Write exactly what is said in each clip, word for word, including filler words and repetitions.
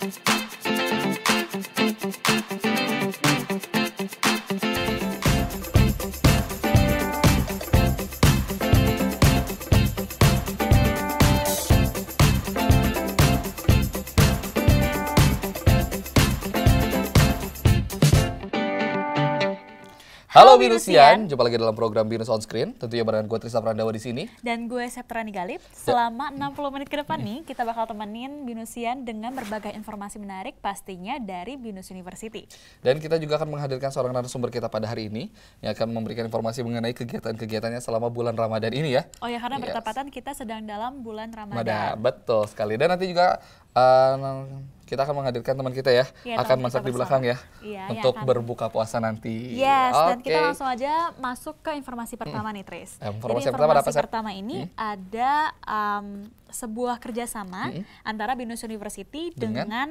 Halo Binusian, jumpa lagi dalam program BINUS On Screen. Tentunya barengan gue Trisna Prandawa di sini. Dan gue Septrani Galip. Selama enam puluh menit ke depan nih, kita bakal temenin Binusian dengan berbagai informasi menarik pastinya dari BINUS University. Dan kita juga akan menghadirkan seorang narasumber kita pada hari ini yang akan memberikan informasi mengenai kegiatan-kegiatannya selama bulan Ramadan ini ya. Oh ya, karena yes. bertepatan kita sedang dalam bulan Ramadan. Mada, betul sekali. Dan nanti juga uh, kita akan menghadirkan teman kita ya, ya akan masak di belakang ya, ya untuk ya, berbuka puasa nanti. Yes, okay. Dan kita langsung aja masuk ke informasi pertama hmm. nih, Tris. Informasi Jadi informasi pertama, apa, pertama ini hmm? ada um, sebuah kerjasama hmm? antara BINUS University dengan, dengan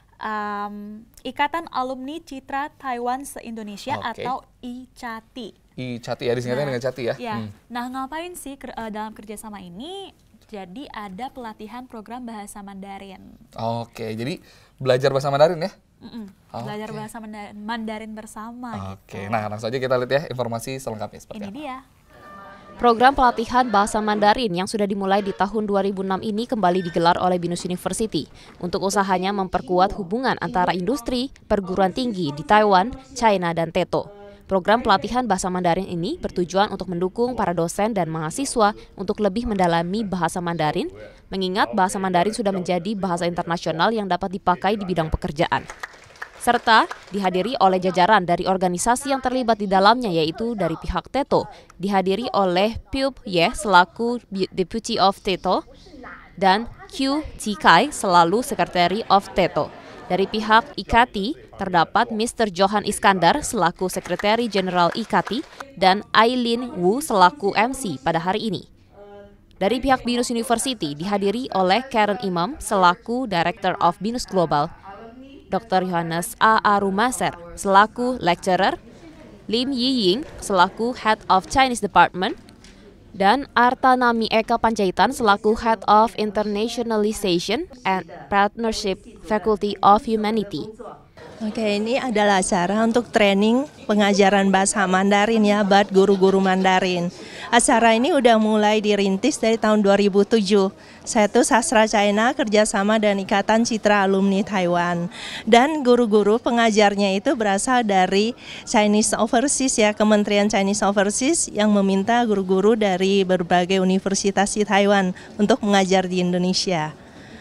um, Ikatan Alumni Citra Taiwan se-Indonesia okay. atau I C A T I. I C A T I ya, disingkatnya nah, dengan C A T I ya. ya. Hmm. Nah, ngapain sih ke, uh, dalam kerjasama ini? Jadi ada pelatihan program bahasa Mandarin. Oke, jadi belajar bahasa Mandarin ya? Mm-mm. Belajar okay. bahasa Mandarin bersama. Oke, gitu. Nah langsung aja kita lihat ya informasi selengkapnya seperti Ini apa. dia. Program pelatihan bahasa Mandarin yang sudah dimulai di tahun dua ribu enam ini kembali digelar oleh BINUS University untuk usahanya memperkuat hubungan antara industri, perguruan tinggi di Taiwan, China, dan Teto. Program pelatihan bahasa Mandarin ini bertujuan untuk mendukung para dosen dan mahasiswa untuk lebih mendalami bahasa Mandarin, mengingat bahasa Mandarin sudah menjadi bahasa internasional yang dapat dipakai di bidang pekerjaan. Serta dihadiri oleh jajaran dari organisasi yang terlibat di dalamnya, yaitu dari pihak Teto, dihadiri oleh Pup Ye selaku Deputy of Teto, dan Q Tikai selalu Secretary of Teto. Dari pihak I C A T I, terdapat Mister Johan Iskandar selaku Sekretari Jenderal I C A T I dan Aileen Wu selaku M C pada hari ini. Dari pihak BINUS University dihadiri oleh Karen Imam selaku Director of BINUS Global, Doktor Yohanes A. Arumaser selaku Lecturer, Lim Yiying selaku Head of Chinese Department, dan Artanami Eka Panjaitan selaku Head of Internationalization and Partnership Faculty of Humanity. Oke, ini adalah acara untuk training pengajaran bahasa Mandarin ya buat guru-guru Mandarin. Acara ini udah mulai dirintis dari tahun dua ribu tujuh. Saya tuh Sastra China kerjasama dan Ikatan Citra Alumni Taiwan. Dan guru-guru pengajarnya itu berasal dari Chinese Overseas ya, Kementerian Chinese Overseas yang meminta guru-guru dari berbagai universitas di Taiwan untuk mengajar di Indonesia.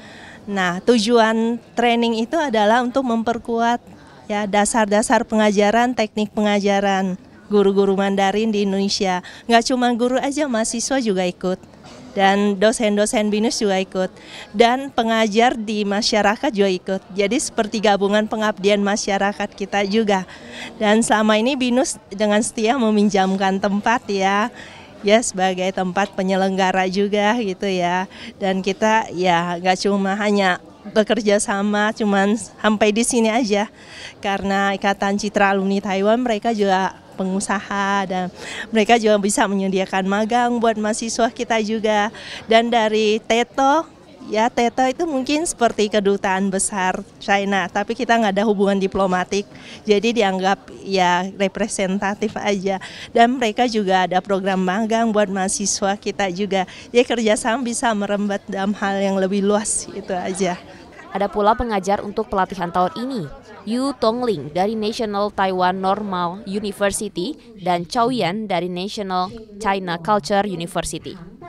Nah, tujuan training itu adalah untuk memperkuat ya dasar-dasar pengajaran, teknik pengajaran guru-guru Mandarin di Indonesia. Nggak cuma guru aja, mahasiswa juga ikut. Dan dosen-dosen BINUS juga ikut. Dan pengajar di masyarakat juga ikut. Jadi seperti gabungan pengabdian masyarakat kita juga. Dan selama ini BINUS dengan setia meminjamkan tempat ya. Ya sebagai tempat penyelenggara juga gitu ya, dan kita ya nggak cuma hanya bekerja sama cuman sampai di sini aja, karena Ikatan Citra Alumni Taiwan mereka juga pengusaha dan mereka juga bisa menyediakan magang buat mahasiswa kita juga. Dan dari Teto ya, Teto itu mungkin seperti kedutaan besar China, tapi kita nggak ada hubungan diplomatik, jadi dianggap ya representatif aja. Dan mereka juga ada program magang buat mahasiswa kita juga. Ya kerjasama bisa merembet dalam hal yang lebih luas, itu aja. Ada pula pengajar untuk pelatihan tahun ini, Yu Tongling dari National Taiwan Normal University dan Chow Yan dari National China Culture University.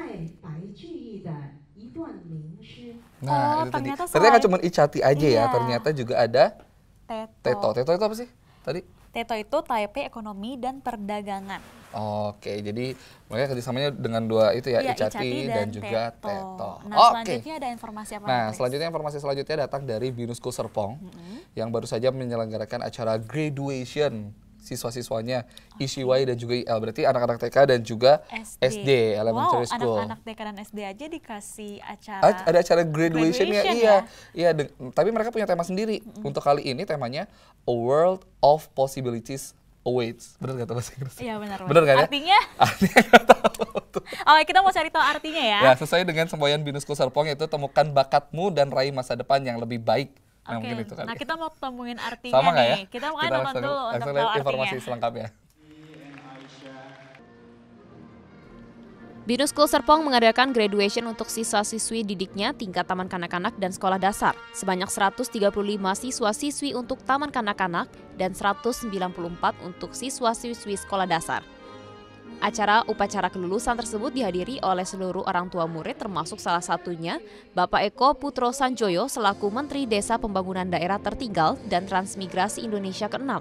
Nah, oh, itu ternyata tadi. Ternyata cuma I C A T I aja iya. ya, ternyata juga ada Teto. Teto. Teto itu apa sih tadi? Teto itu Taipei Ekonomi dan Perdagangan. Oke, jadi mereka kerjasamanya dengan dua itu ya, iya, I C A T I dan, dan juga Teto. Teto. Nah, Oke. selanjutnya ada informasi apa? Nah, Chris? selanjutnya informasi selanjutnya datang dari BINUS Serpong mm-hmm. yang baru saja menyelenggarakan acara graduation siswa-siswanya I C Y dan juga I L, berarti anak-anak T K dan juga S D, S D Elementary wow, School. Anak-anak T K dan S D aja dikasih acara. A ada acara graduation-nya, graduation iya. Ya? Iya, tapi mereka punya tema sendiri. Mm-hmm. Untuk kali ini temanya A World of Possibilities Awaits. Benar nggak tahu bahasa Inggris? Iya benar. Benar kan ya? Artinya? Artinya nggak tahu. Oh, kita mau cari tahu artinya ya. Ya, sesuai dengan semboyan BINUS Serpong, yaitu temukan bakatmu dan raih masa depan yang lebih baik Nah, Oke, mungkin itu kali. Nah kita mau temuin artinya Sama nggak nih. ya? Kita mau Kita nonton langsung, dulu langsung untuk lihat tahu informasi artinya. selengkapnya. BINUS School Serpong mengadakan graduation untuk siswa-siswi didiknya tingkat taman kanak-kanak dan sekolah dasar. Sebanyak seratus tiga puluh lima siswa-siswi untuk taman kanak-kanak dan seratus sembilan puluh empat untuk siswa-siswi sekolah dasar. Acara upacara kelulusan tersebut dihadiri oleh seluruh orang tua murid termasuk salah satunya Bapak Eko Putro Sanjoyo selaku Menteri Desa Pembangunan Daerah Tertinggal dan Transmigrasi Indonesia keenam.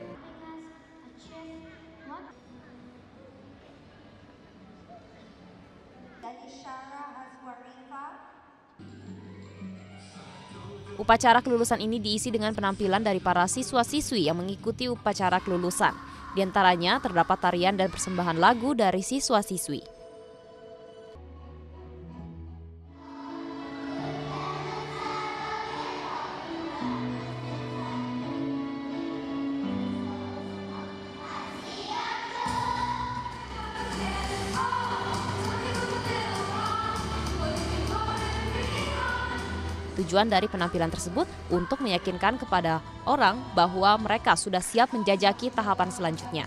Upacara kelulusan ini diisi dengan penampilan dari para siswa-siswi yang mengikuti upacara kelulusan. Di antaranya terdapat tarian dan persembahan lagu dari siswa-siswi. Tujuan dari penampilan tersebut untuk meyakinkan kepada orang bahwa mereka sudah siap menjajaki tahapan selanjutnya.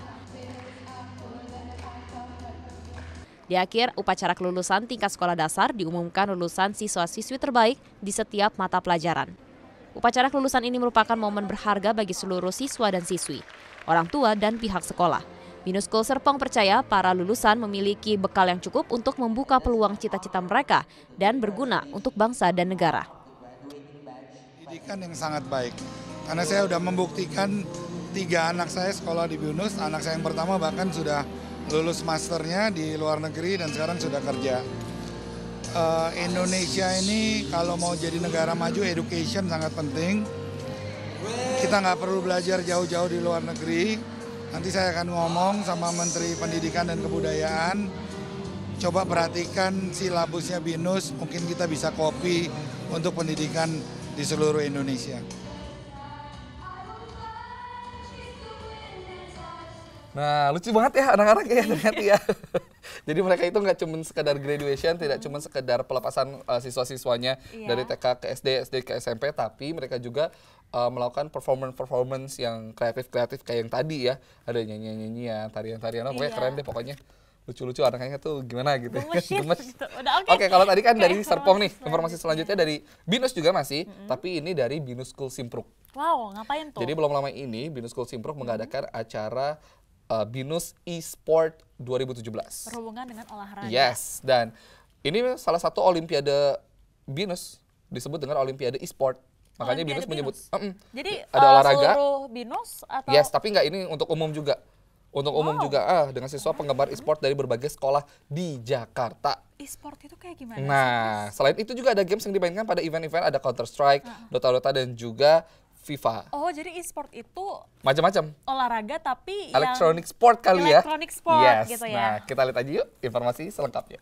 Di akhir upacara kelulusan tingkat sekolah dasar diumumkan lulusan siswa-siswi terbaik di setiap mata pelajaran. Upacara kelulusan ini merupakan momen berharga bagi seluruh siswa dan siswi, orang tua dan pihak sekolah. BINUS School Serpong percaya para lulusan memiliki bekal yang cukup untuk membuka peluang cita-cita mereka dan berguna untuk bangsa dan negara. Pendidikan yang sangat baik, karena saya sudah membuktikan tiga anak saya sekolah di BINUS. Anak saya yang pertama bahkan sudah lulus masternya di luar negeri dan sekarang sudah kerja. Uh, Indonesia ini kalau mau jadi negara maju, education sangat penting. Kita nggak perlu belajar jauh-jauh di luar negeri. Nanti saya akan ngomong sama Menteri Pendidikan dan Kebudayaan. Coba perhatikan silabusnya BINUS, mungkin kita bisa copy untuk pendidikan di seluruh Indonesia. Nah, lucu banget ya anak-anak ya ternyata ya. Jadi mereka itu nggak cuma sekedar graduation, tidak cuma sekedar pelepasan uh, siswa-siswanya iya. dari T K ke S D, S D ke S M P, tapi mereka juga uh, melakukan performance-performance yang kreatif-kreatif kayak yang tadi ya. Ada nyanyi-nyanyian, tarian-tarian, pokoknya Iya. keren deh pokoknya. Lucu-lucu anaknya tuh gimana gitu. Gemes. Gitu. Udah, Oke, okay, kalau tadi kan Oke, dari Serpong nih, informasi informasi selanjutnya dari BINUS juga masih, Mm-hmm. tapi ini dari BINUS School Simpruk. Wow, ngapain tuh? Jadi belum lama ini BINUS School Simpruk mm-hmm. mengadakan acara uh, BINUS E-Sport dua ribu tujuh belas. Berhubungan dengan olahraga. Yes, dan ini salah satu olimpiade BINUS disebut dengan olimpiade E-Sport. Makanya Olimpiade BINUS menyebut BINUS. uh-uh, Jadi ada uh, olahraga. seluruh BINUS atau? Yes, tapi nggak ini untuk umum juga. Untuk Wow. umum juga ah dengan siswa penggemar e-sport dari berbagai sekolah di Jakarta. E-sport itu kayak gimana? Nah, selain itu juga ada games yang dimainkan pada event-event, ada Counter Strike, Uh. Dota-Dota dan juga FIFA. Oh, jadi e-sport itu Macam-macam. olahraga tapi Electronic yang sport kali ya. electronic sport Yes. gitu ya. Nah, kita lihat aja yuk informasi selengkapnya.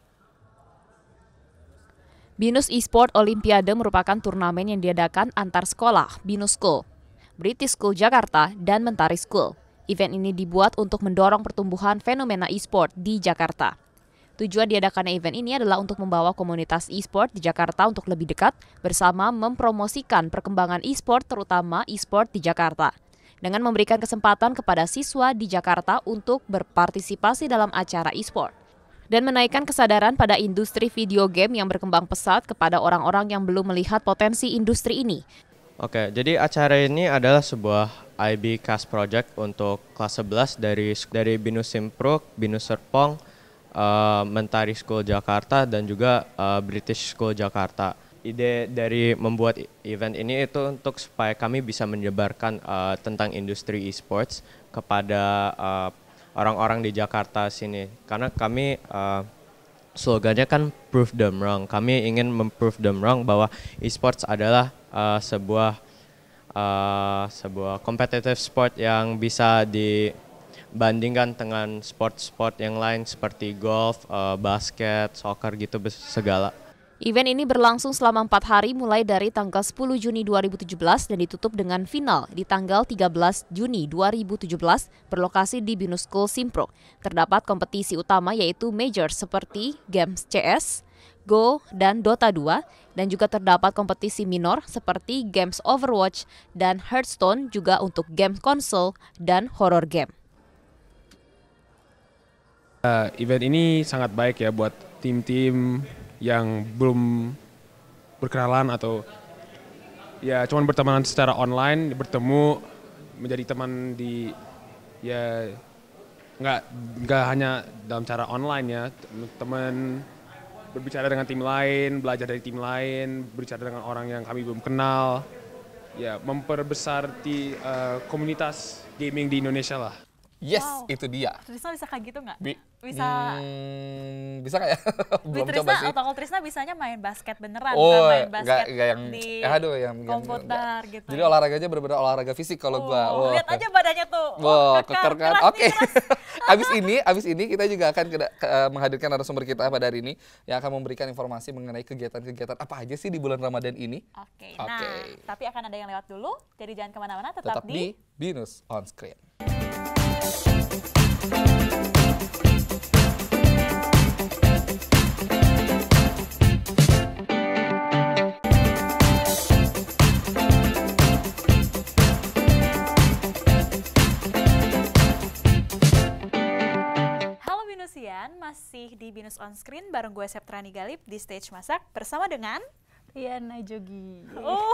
BINUS E-Sport Olimpiade merupakan turnamen yang diadakan antar sekolah BINUS School, British School Jakarta, dan Mentari School. Event ini dibuat untuk mendorong pertumbuhan fenomena e-sport di Jakarta. Tujuan diadakannya event ini adalah untuk membawa komunitas e-sport di Jakarta untuk lebih dekat bersama mempromosikan perkembangan e-sport terutama e-sport di Jakarta. Dengan memberikan kesempatan kepada siswa di Jakarta untuk berpartisipasi dalam acara e-sport. Dan menaikkan kesadaran pada industri video game yang berkembang pesat kepada orang-orang yang belum melihat potensi industri ini. Oke, jadi acara ini adalah sebuah I B Cast Project untuk kelas sebelas dari dari BINUS Simpruk, BINUS Serpong, uh, Mentari School Jakarta, dan juga uh, British School Jakarta. Ide dari membuat event ini itu untuk supaya kami bisa menyebarkan uh, tentang industri e-sports kepada uh, orang-orang di Jakarta sini. Karena kami uh, slogannya kan prove them wrong. Kami ingin memprove them wrong bahwa e-sports adalah Uh, sebuah uh, sebuah competitive sport yang bisa dibandingkan dengan sport-sport yang lain seperti golf, uh, basket, soccer gitu segala. Event ini berlangsung selama empat hari mulai dari tanggal sepuluh Juni dua ribu tujuh belas dan ditutup dengan final di tanggal tiga belas Juni dua ribu tujuh belas berlokasi di BINUS School Simpruk. Terdapat kompetisi utama yaitu major seperti Games C S, Go, dan Dota dua, dan juga terdapat kompetisi minor seperti games Overwatch dan Hearthstone juga untuk game konsol dan horror game. Uh, event ini sangat baik ya buat tim-tim yang belum berkenalan atau ya cuman bertemanan secara online, bertemu menjadi teman di ya nggak nggak hanya dalam cara online ya, teman berbicara dengan tim lain, belajar dari tim lain, berbicara dengan orang yang kami belum kenal, ya memperbesar di uh, komunitas gaming di Indonesia lah. Yes, wow. itu dia. Trisna bisa kayak gitu nggak? Bi Bisa. Hmm, bisa nggak ya? Belum Trisna, coba sih. atau kalau Trisna bisanya main basket beneran, oh, bukan main basket gak, gak yang, di aduh, yang, komputer yang, gitu. Jadi olahraganya benar-benar olahraga fisik kalau oh, gua. Oh, lihat aja badannya tuh. Wow, oh, keker kan. Oke. Okay. abis ini, abis ini kita juga akan ke, ke, menghadirkan narasumber kita pada hari ini yang akan memberikan informasi mengenai kegiatan-kegiatan apa aja sih di bulan Ramadan ini. Oke. Okay, okay. Nah, tapi akan ada yang lewat dulu. Jadi jangan kemana-mana, tetap, tetap di, di BINUS On Screen. Masih di BINUS On Screen bareng gue Septrani Galip di stage masak bersama dengan Riana Jogi. Oh.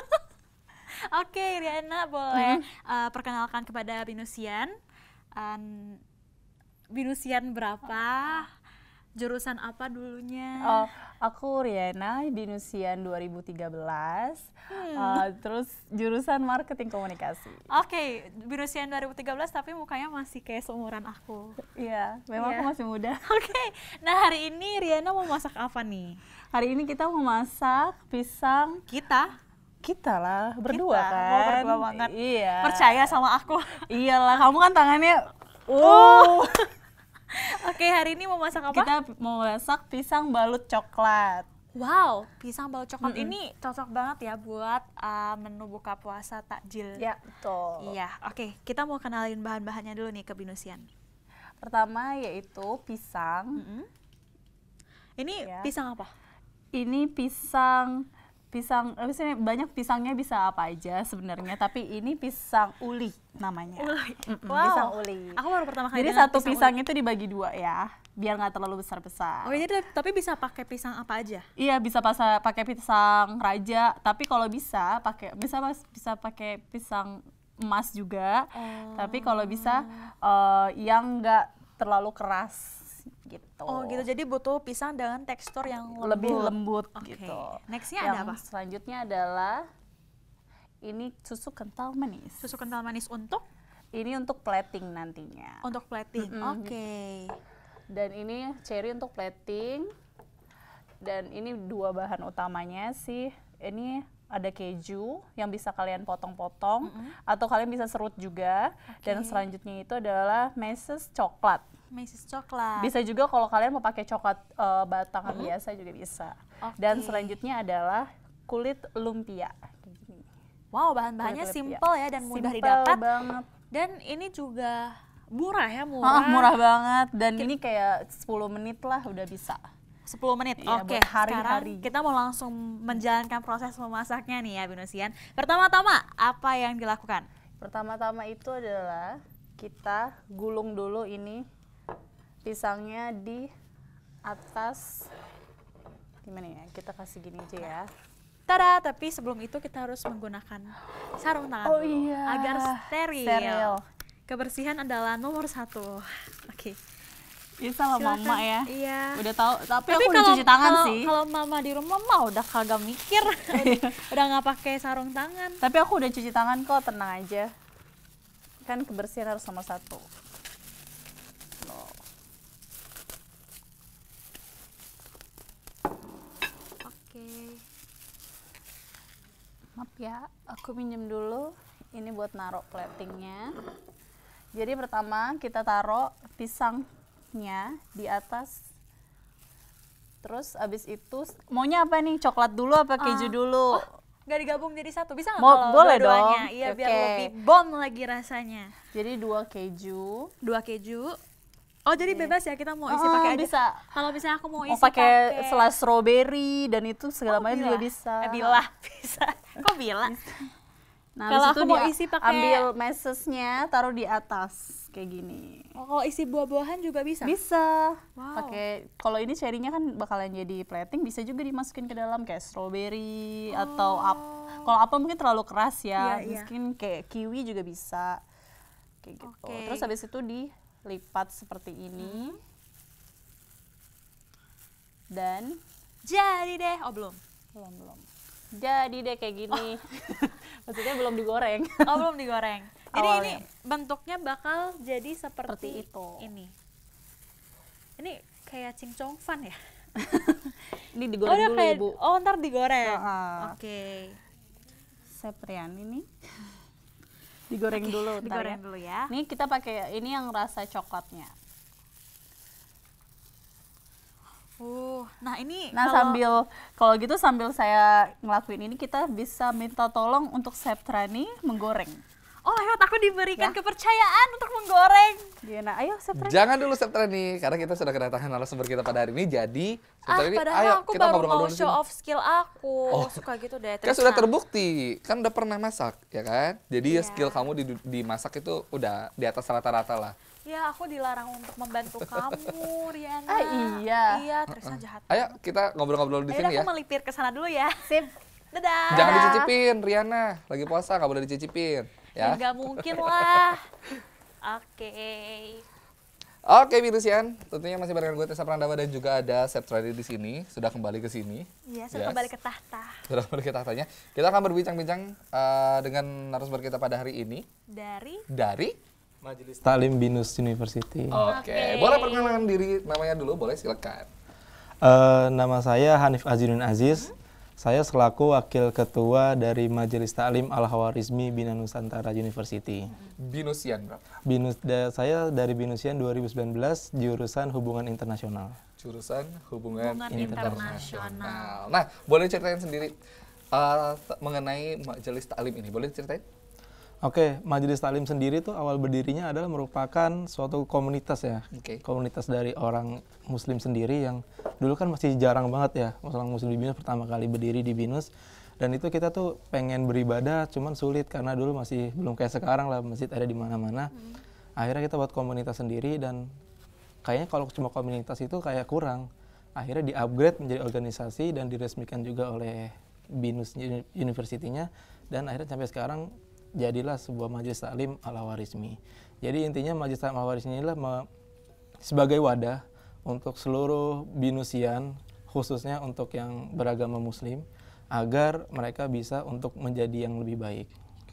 Oke, okay, Riana boleh hmm. uh, perkenalkan kepada Binusian. Um, Binusian berapa? Jurusan apa dulunya? Oh, aku Riana, Binusian dua ribu tiga belas, hmm. uh, terus jurusan marketing komunikasi. Oke, okay, Binusian dua ribu tiga belas tapi mukanya masih kayak seumuran aku. Iya, memang yeah. aku masih muda. Oke, okay. Nah hari ini Riana mau masak apa nih? Hari ini kita mau masak pisang. Kita? Kita lah, berdua kita. kan. Oh, berdua banget. Iya. Percaya sama aku. Iyalah, kamu kan tangannya... Uh. Oke, hari ini mau masak apa? Kita mau masak pisang balut coklat. Wow, pisang balut coklat mm -mm. ini cocok banget ya buat uh, menu buka puasa takjil. Ya, betul. Iya, oke. Kita mau kenalin bahan-bahannya dulu nih ke Binusian. Pertama yaitu pisang. Mm -hmm. Ini ya. Pisang apa? Ini pisang... Pisang, banyak pisangnya bisa apa aja sebenarnya, tapi ini pisang uli namanya. Uli. Mm-mm, wow. Pisang uli. Aku baru pertama kali. Jadi satu pisang, pisang itu dibagi dua ya, biar nggak terlalu besar-besar. Oh jadi tapi bisa pakai pisang apa aja? Iya bisa pakai pisang raja, tapi kalau bisa pakai bisa bisa pakai pisang emas juga. Oh. Tapi kalau bisa uh, yang nggak terlalu keras. Gitu. Oh gitu, jadi butuh pisang dengan tekstur yang lembut. Lebih lembut okay. gitu. Nextnya yang ada apa? Selanjutnya adalah ini susu kental manis. Susu kental manis untuk? Ini untuk plating nantinya. Untuk plating, mm -hmm. oke. Okay. Dan ini cherry untuk plating. Dan ini dua bahan utamanya sih. Ini ada keju yang bisa kalian potong-potong, mm -hmm. atau kalian bisa serut juga. Okay. Dan selanjutnya itu adalah meses coklat. Meses coklat. Bisa juga kalau kalian mau pakai coklat uh, batangan mm -hmm. biasa juga bisa. Okay. Dan selanjutnya adalah kulit lumpia. Wow, bahan-bahannya simple ya dan mudah simple didapat. Banget. Dan ini juga murah ya, murah. Oh, murah banget. Dan Kita, ini kayak sepuluh menit lah udah bisa. sepuluh menit. Iya, Oke, hari-hari. Sekarang kita mau langsung menjalankan proses memasaknya nih ya Binusian. Pertama-tama apa yang dilakukan? Pertama-tama itu adalah kita gulung dulu ini pisangnya di atas, gimana ya, kita kasih gini aja ya. Tada, tapi sebelum itu kita harus menggunakan sarung tangan oh, iya. agar steril. steril. Kebersihan adalah nomor satu. Oke. Okay. Bisa lah mama ya. Iya. Udah tahu, tapi, tapi aku udah cuci tangan kalau, sih. Kalau mama di rumah mah udah kagak mikir, udah nggak pakai sarung tangan. Tapi aku udah cuci tangan kok, tenang aja. Kan kebersihan harus nomor satu. Maaf ya, aku minjem dulu. Ini buat naruh platingnya. Jadi pertama kita taruh pisangnya di atas. Terus abis itu maunya apa nih? Coklat dulu apa keju uh, dulu? Oh, gak digabung jadi satu, bisa nggak? Mau, kalau boleh dua-duanya? dong. Iya, okay. biar lebih bom lagi rasanya. Jadi dua keju. Dua keju. Oh jadi bebas ya kita mau isi Oh, pakai aja. bisa. Kalau misalnya aku mau isi Mau pakai selai strawberry dan itu segala Oh, macam bilah. juga bisa. Eh, bilah bisa. Kok bilah? Nah, Kalau habis itu aku mau dia isi pakai- ambil mesesnya, taruh di atas kayak gini. Oh, kalau isi buah-buahan juga bisa? Bisa. Wow. Pakai kalau ini cherry-nya kan bakalan jadi plating, bisa juga dimasukin ke dalam kayak strawberry Oh. atau ap kalau apel mungkin terlalu keras ya. Iya, iya. Mungkin kayak kiwi juga bisa. Kayak gitu. Oke. Terus habis itu dilipat seperti ini. Dan Jadi deh. Oh belum. belum belum. Jadi deh kayak gini. Maksudnya belum digoreng. Oh belum digoreng. Jadi ini Awalnya. bentuknya bakal jadi seperti Seperti itu. ini. Ini kayak cincong fan ya? Ini Oh, digoreng udah dulu kayak, Ibu. oh ntar digoreng. Ah. Oke. Seprian ini digoreng dulu ntar Digoreng ya. dulu ya. Ini kita pakai ini yang rasa coklatnya. Uh, nah ini Nah, kalau- sambil kalau gitu sambil saya ngelakuin ini kita bisa minta tolong untuk Septrani menggoreng. Oh lewat aku diberikan Ya. kepercayaan untuk menggoreng. Gimana? Ayo Septrani. Jangan dulu Septrani, karena kita sudah kedatangan narasumber kita pada hari ini. Jadi Ah Septrani, padahal ayo aku kita baru mau ngobrol-ngobrol di show sini. off skill aku. Oh. Suka gitu deh. Kan Terus sudah nah, terbukti, kan udah pernah masak, ya kan? Jadi ya Iya. skill kamu di, di masak itu udah di atas rata-rata lah. Ya aku dilarang untuk membantu kamu, Riana. Ah, iya. Iya, Trisna jahat. Ayo kita ngobrol-ngobrol di Ayo sini aku ya. melipir ke sana dulu ya. Sip. Dadah. Jangan dicicipin, Riana. Lagi puasa nggak boleh dicicipin, ya. Enggak mungkin lah. Oke. Oke, Binusian, tentunya masih barengan gue Tessa Prandawa dan juga ada Septrani di sini, sudah kembali ke sini. Iya, sudah Yes. kembali ke tahta. Sudah kembali ke tahtanya. Kita akan berbincang-bincang eh, dengan narasumber kita pada hari ini Dari dari Majelis Taklim BINUS University. Oke, Oke. boleh perkenalan diri namanya dulu, boleh silakan. Eh, nama saya Hanif Azinuddin Aziz. Saya selaku Wakil Ketua dari Majelis Taklim Al-Khawarizmi Bina Nusantara University. Binusian berapa? BINUS da- saya dari Binusian dua ribu sembilan belas jurusan Hubungan Internasional. Jurusan Hubungan, Hubungan Internasional. Internasional. Nah, boleh ceritain sendiri eh, t- mengenai Majelis Taklim ini, boleh ceritain? Oke, Majelis Taklim sendiri tuh awal berdirinya adalah merupakan suatu komunitas ya. Oke. Komunitas dari orang Muslim sendiri yang dulu kan masih jarang banget ya. Orang Muslim di BINUS pertama kali berdiri di BINUS. Dan itu kita tuh pengen beribadah, cuman sulit karena dulu masih belum kayak sekarang lah, masjid ada di mana-mana. Hmm. Akhirnya kita buat komunitas sendiri dan kayaknya kalau cuma komunitas itu kayak kurang. Akhirnya di-upgrade menjadi organisasi dan diresmikan juga oleh BINUS University-nya. Dan akhirnya sampai sekarang jadilah sebuah Majelis Taklim Al-Khawarizmi. Jadi intinya Majelis Taklim Al-Khawarizmi inilah me- sebagai wadah untuk seluruh Binusian, khususnya untuk yang beragama Muslim, agar mereka bisa untuk menjadi yang lebih baik.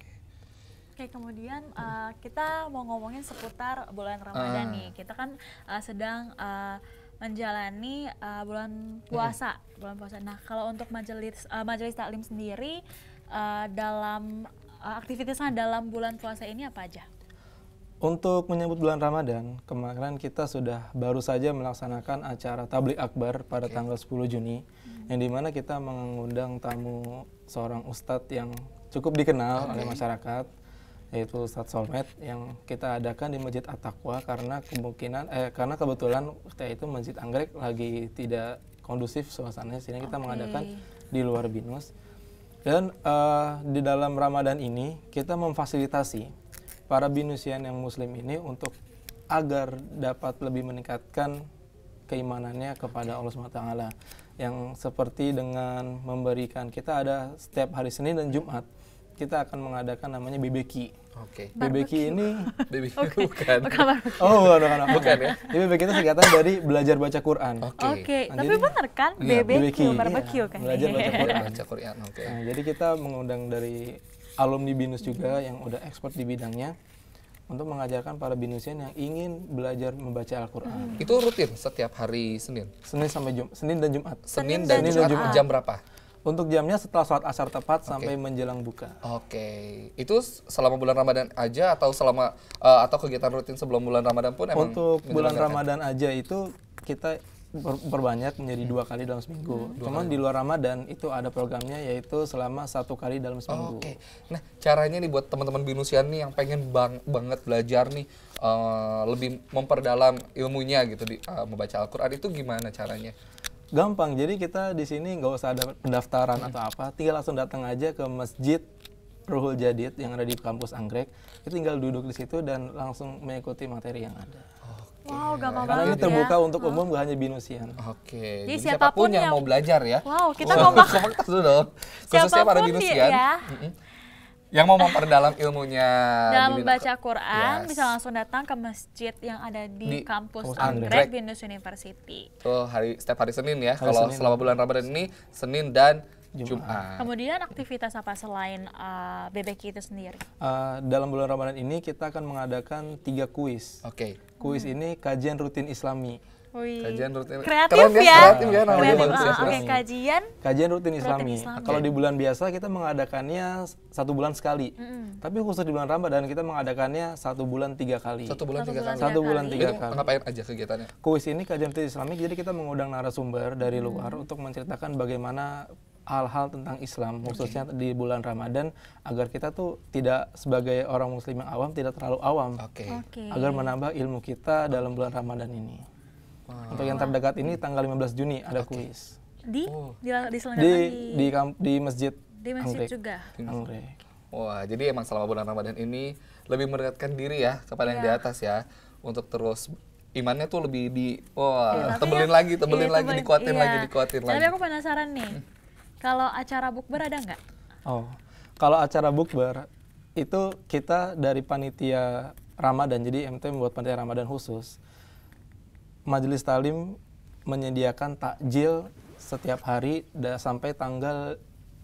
Oke, kemudian uh, kita mau ngomongin seputar bulan Ramadan Ah. nih. Kita kan uh, sedang uh, menjalani uh, bulan puasa, bulan puasa. Nah, kalau untuk majelis uh, majelis taklim sendiri uh, dalam uh, aktivitasnya dalam bulan puasa ini apa aja? Untuk menyambut bulan Ramadan, kemarin kita sudah baru saja melaksanakan acara Tablik Akbar pada Oke. tanggal sepuluh Juni, yang dimana kita mengundang tamu seorang ustadz yang cukup dikenal oleh masyarakat, yaitu Ustadz Solmed, yang kita adakan di Masjid At-Taqwa karena kemungkinan, eh, karena kebetulan waktu itu Masjid Anggrek lagi tidak kondusif suasananya, sehingga kita Oke. mengadakan di luar BINUS. Dan eh, di dalam Ramadan ini kita memfasilitasi para Binusian yang Muslim ini untuk agar dapat lebih meningkatkan keimanannya kepada Allah subhanahu wa taala, yang seperti dengan memberikan, kita ada setiap hari Senin dan Jumat kita akan mengadakan namanya B B Q. Oke. B B Q ini Baby, bukan. oh bukan bukan, bukan. Bukan ya? Jadi B B Q itu singkatan dari belajar baca Quran. Oke. Oke, Nah, tapi jadi- benar kan? Iya, B B Q, B B Q, iya. barbecue kan? Belajar baca Quran. Baca Quran, oke. Nah, jadi kita mengundang dari alumni BINUS juga yang udah expert di bidangnya untuk mengajarkan para Binusian yang ingin belajar membaca Al-Quran. Itu rutin setiap hari Senin. Senin sampai Jum Senin dan Jumat. Senin, Senin dan, dan Jumat, Jumat. jam berapa? Untuk jamnya setelah sholat asar tepat sampai menjelang buka. Oke. Itu selama bulan Ramadan aja atau selama eh, atau kegiatan rutin sebelum bulan Ramadan pun emang Untuk bulan menyelenggarakan? Ramadan aja itu kita ber- berbanyak menjadi dua kali dalam seminggu. Cuman di luar Ramadan itu ada programnya yaitu selama satu kali dalam seminggu. Oke. Nah, caranya nih buat teman-teman Binusian nih yang pengen bang banget belajar nih uh, lebih memperdalam ilmunya gitu di uh, membaca Al-Quran itu gimana caranya? Gampang, jadi kita di sini nggak usah ada pendaftaran hmm. atau apa, tinggal langsung datang aja ke Masjid Ruhul Jadid yang ada di kampus Anggrek, itu tinggal duduk di situ dan langsung mengikuti materi yang ada. Wow, gampang Karena banget ini terbuka ya. untuk umum, gak hanya Binusian. Oke. Jadi Jadi siapapun siapapun yang, yang- mau belajar ya. Wow, kita Wah, ngomong kompak dulu dong. Khususnya para siapapun Binusian. ya. Mm-mm. Yang mau memperdalam ilmunya dalam di membaca Binus- Quran Yes. bisa langsung datang ke masjid yang ada di, Di kampus kampus Anggrek Anggrek. BINUS University. Tuh hari setiap hari Senin ya. Hari Kalau Senin. selama bulan Ramadan ini Senin dan Jumat. Jumat. Kemudian aktivitas apa selain uh, B B Q itu sendiri? Uh, dalam bulan Ramadan ini kita akan mengadakan tiga kuis. Oke. Kuis ini kajian rutin Islami. Wih. Kajian rutin. Kreatif Keren ya. Kreatif ya namanya Kreatif. bagus ya. Ah, Oke, Islami. kajian. Kajian rutin Islami. Islami. Kalau di bulan biasa kita mengadakannya satu bulan sekali. Mm-mm. Tapi khusus di bulan Ramadan kita mengadakannya satu bulan tiga kali. Satu bulan Satu tiga bulan kali. Satu tiga bulan kali. tiga Itu kali. ngapain aja kegiatannya? Kuis ini kajian rutin Islamik, jadi kita mengundang narasumber dari luar untuk menceritakan bagaimana hal-hal tentang Islam, khususnya di bulan Ramadan, agar kita tuh tidak sebagai orang Muslim yang awam tidak terlalu awam, Oke. Oke. agar menambah ilmu kita dalam bulan Ramadan ini. Wah. Untuk yang terdekat ini tanggal lima belas Juni ada kuis Di Oh. di di diselenggarakan di di, kam- di masjid di masjid Anggrek. juga. Anggrek. Wah, jadi emang selama bulan Ramadan ini lebih mendekatkan diri ya kepada yang di Iya. atas ya, untuk terus imannya tuh lebih di wah Iya, tapi tebelin ya- lagi, tebelin iya, lagi, tebelin, dikuatin iya. lagi, dikuatin Tapi lagi. aku penasaran nih, kalau acara bukber ada nggak? Oh, kalau acara bukber itu kita dari panitia Ramadan, jadi M T membuat panitia Ramadan khusus. Majelis Talim menyediakan takjil setiap hari da- sampai tanggal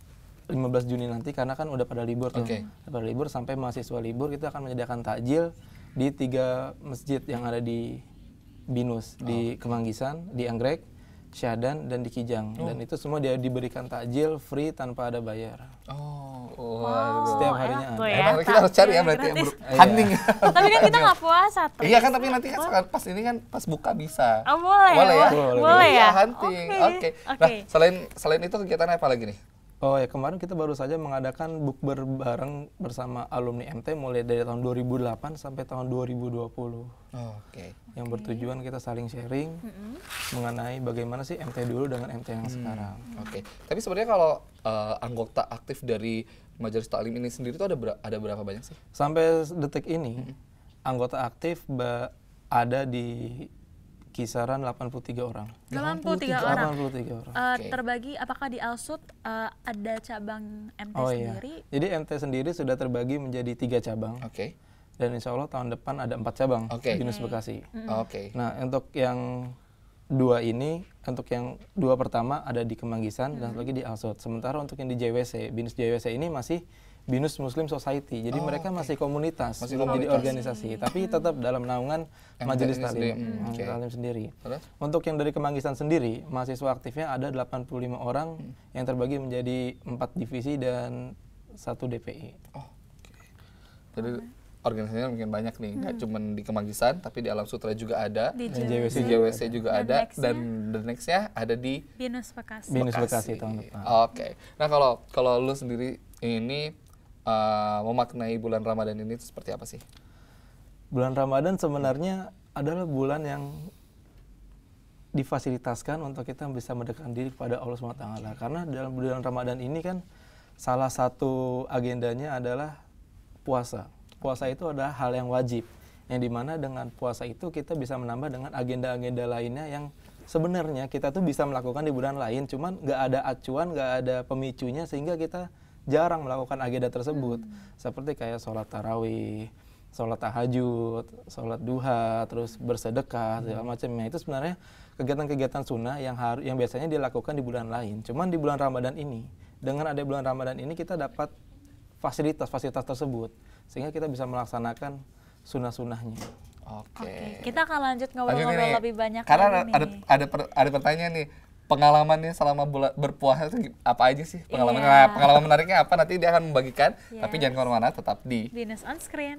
lima belas Juni nanti, karena kan udah pada libur tuh. Oke. Udah pada libur sampai mahasiswa libur, kita akan menyediakan takjil di tiga masjid yang ada di BINUS, di Kemanggisan, di Anggrek, Syahdan, dan di Kijang. Dan itu semua dia diberikan takjil free tanpa ada bayar. Oh, Wow, waduh. Setiap harinya enak ada. tuh ya, Emang kita harus cari ya takjil berarti ya, gratis. bro. Hunting. Tapi kan kita nggak puasa tuh. Iya kan, tapi nanti kan sekarang pas ini kan pas buka bisa. Oh, boleh, Boleh ya? boleh, boleh Iya, ya? hunting. Oke, Oke. Nah, oke. selain selain itu kegiatan apa lagi nih? Oh ya, kemarin kita baru saja mengadakan bukber bareng bersama alumni M T mulai dari tahun dua ribu delapan sampai tahun dua ribu dua puluh. Oh, Oke. Yang bertujuan kita saling sharing mengenai bagaimana sih M T dulu dengan M T yang sekarang. Oke. Tapi sebenarnya kalau eh, anggota aktif dari Majelis Taklim ini sendiri itu ada ber- ada berapa banyak sih? Sampai detik ini anggota aktif ba- ada di kisaran delapan puluh tiga orang. delapan puluh tiga orang. delapan puluh tiga orang. Eh, Oke. Terbagi, apakah di Alsut eh, ada cabang M T Oh iya. sendiri? Jadi M T sendiri sudah terbagi menjadi tiga cabang. Oke. Dan insya Allah tahun depan ada empat cabang Oke. BINUS Bekasi. Oke. Nah, untuk yang dua ini, untuk yang dua pertama ada di Kemanggisan dan satu lagi di Alsut. Sementara untuk yang di J W C, BINUS J W C ini masih BINUS Muslim Society. Jadi Oh, mereka oke. masih komunitas, Masih belum jadi komunitas. organisasi, tapi tetap dalam naungan M T Majelis ini Taklim, sendiri. Hmm, Majelis oke. Taklim sendiri. Terus? Untuk yang dari Kemanggisan sendiri, mahasiswa aktifnya ada delapan puluh lima orang yang terbagi menjadi empat divisi dan satu D P I. Oh, oke. Jadi organisasinya mungkin banyak nih, nggak cuma di Kemanggisan, tapi di Alam Sutra juga ada, Di Dan J W C. di J W C juga Dan ada, next-nya? dan the next-nya ada di BINUS Bekasi. BINUS Bekasi tahun depan. Oke. Nah kalau kalau lu sendiri ini uh, memaknai bulan Ramadan ini seperti apa sih? Bulan Ramadan sebenarnya adalah bulan yang difasilitaskan untuk kita bisa mendekatkan diri kepada Allah subhanahu wa taala. Karena dalam bulan Ramadan ini kan salah satu agendanya adalah puasa. Puasa itu adalah hal yang wajib, yang dimana dengan puasa itu kita bisa menambah dengan agenda-agenda lainnya yang sebenarnya kita tuh bisa melakukan di bulan lain, cuman nggak ada acuan, nggak ada pemicunya sehingga kita jarang melakukan agenda tersebut. Seperti kayak sholat tarawih, sholat tahajud, sholat duha, terus bersedekah, segala macamnya. Itu sebenarnya kegiatan-kegiatan sunnah yang harus yang biasanya dilakukan di bulan lain. Cuman di bulan Ramadan ini, dengan ada bulan Ramadan ini kita dapat fasilitas-fasilitas tersebut sehingga kita bisa melaksanakan sunnah-sunnahnya. Oke. Oke, kita akan lanjut Lanjut ngobrol-ngobrol nih, lebih banyak karena lagi ada nih. ada per, ada pertanyaan nih, pengalamannya selama bulan berpuasa itu apa aja sih pengalaman Iya. nah, pengalaman menariknya apa, nanti dia akan membagikan, tapi Yes. jangan kemana-mana, tetap di BINUS On Screen.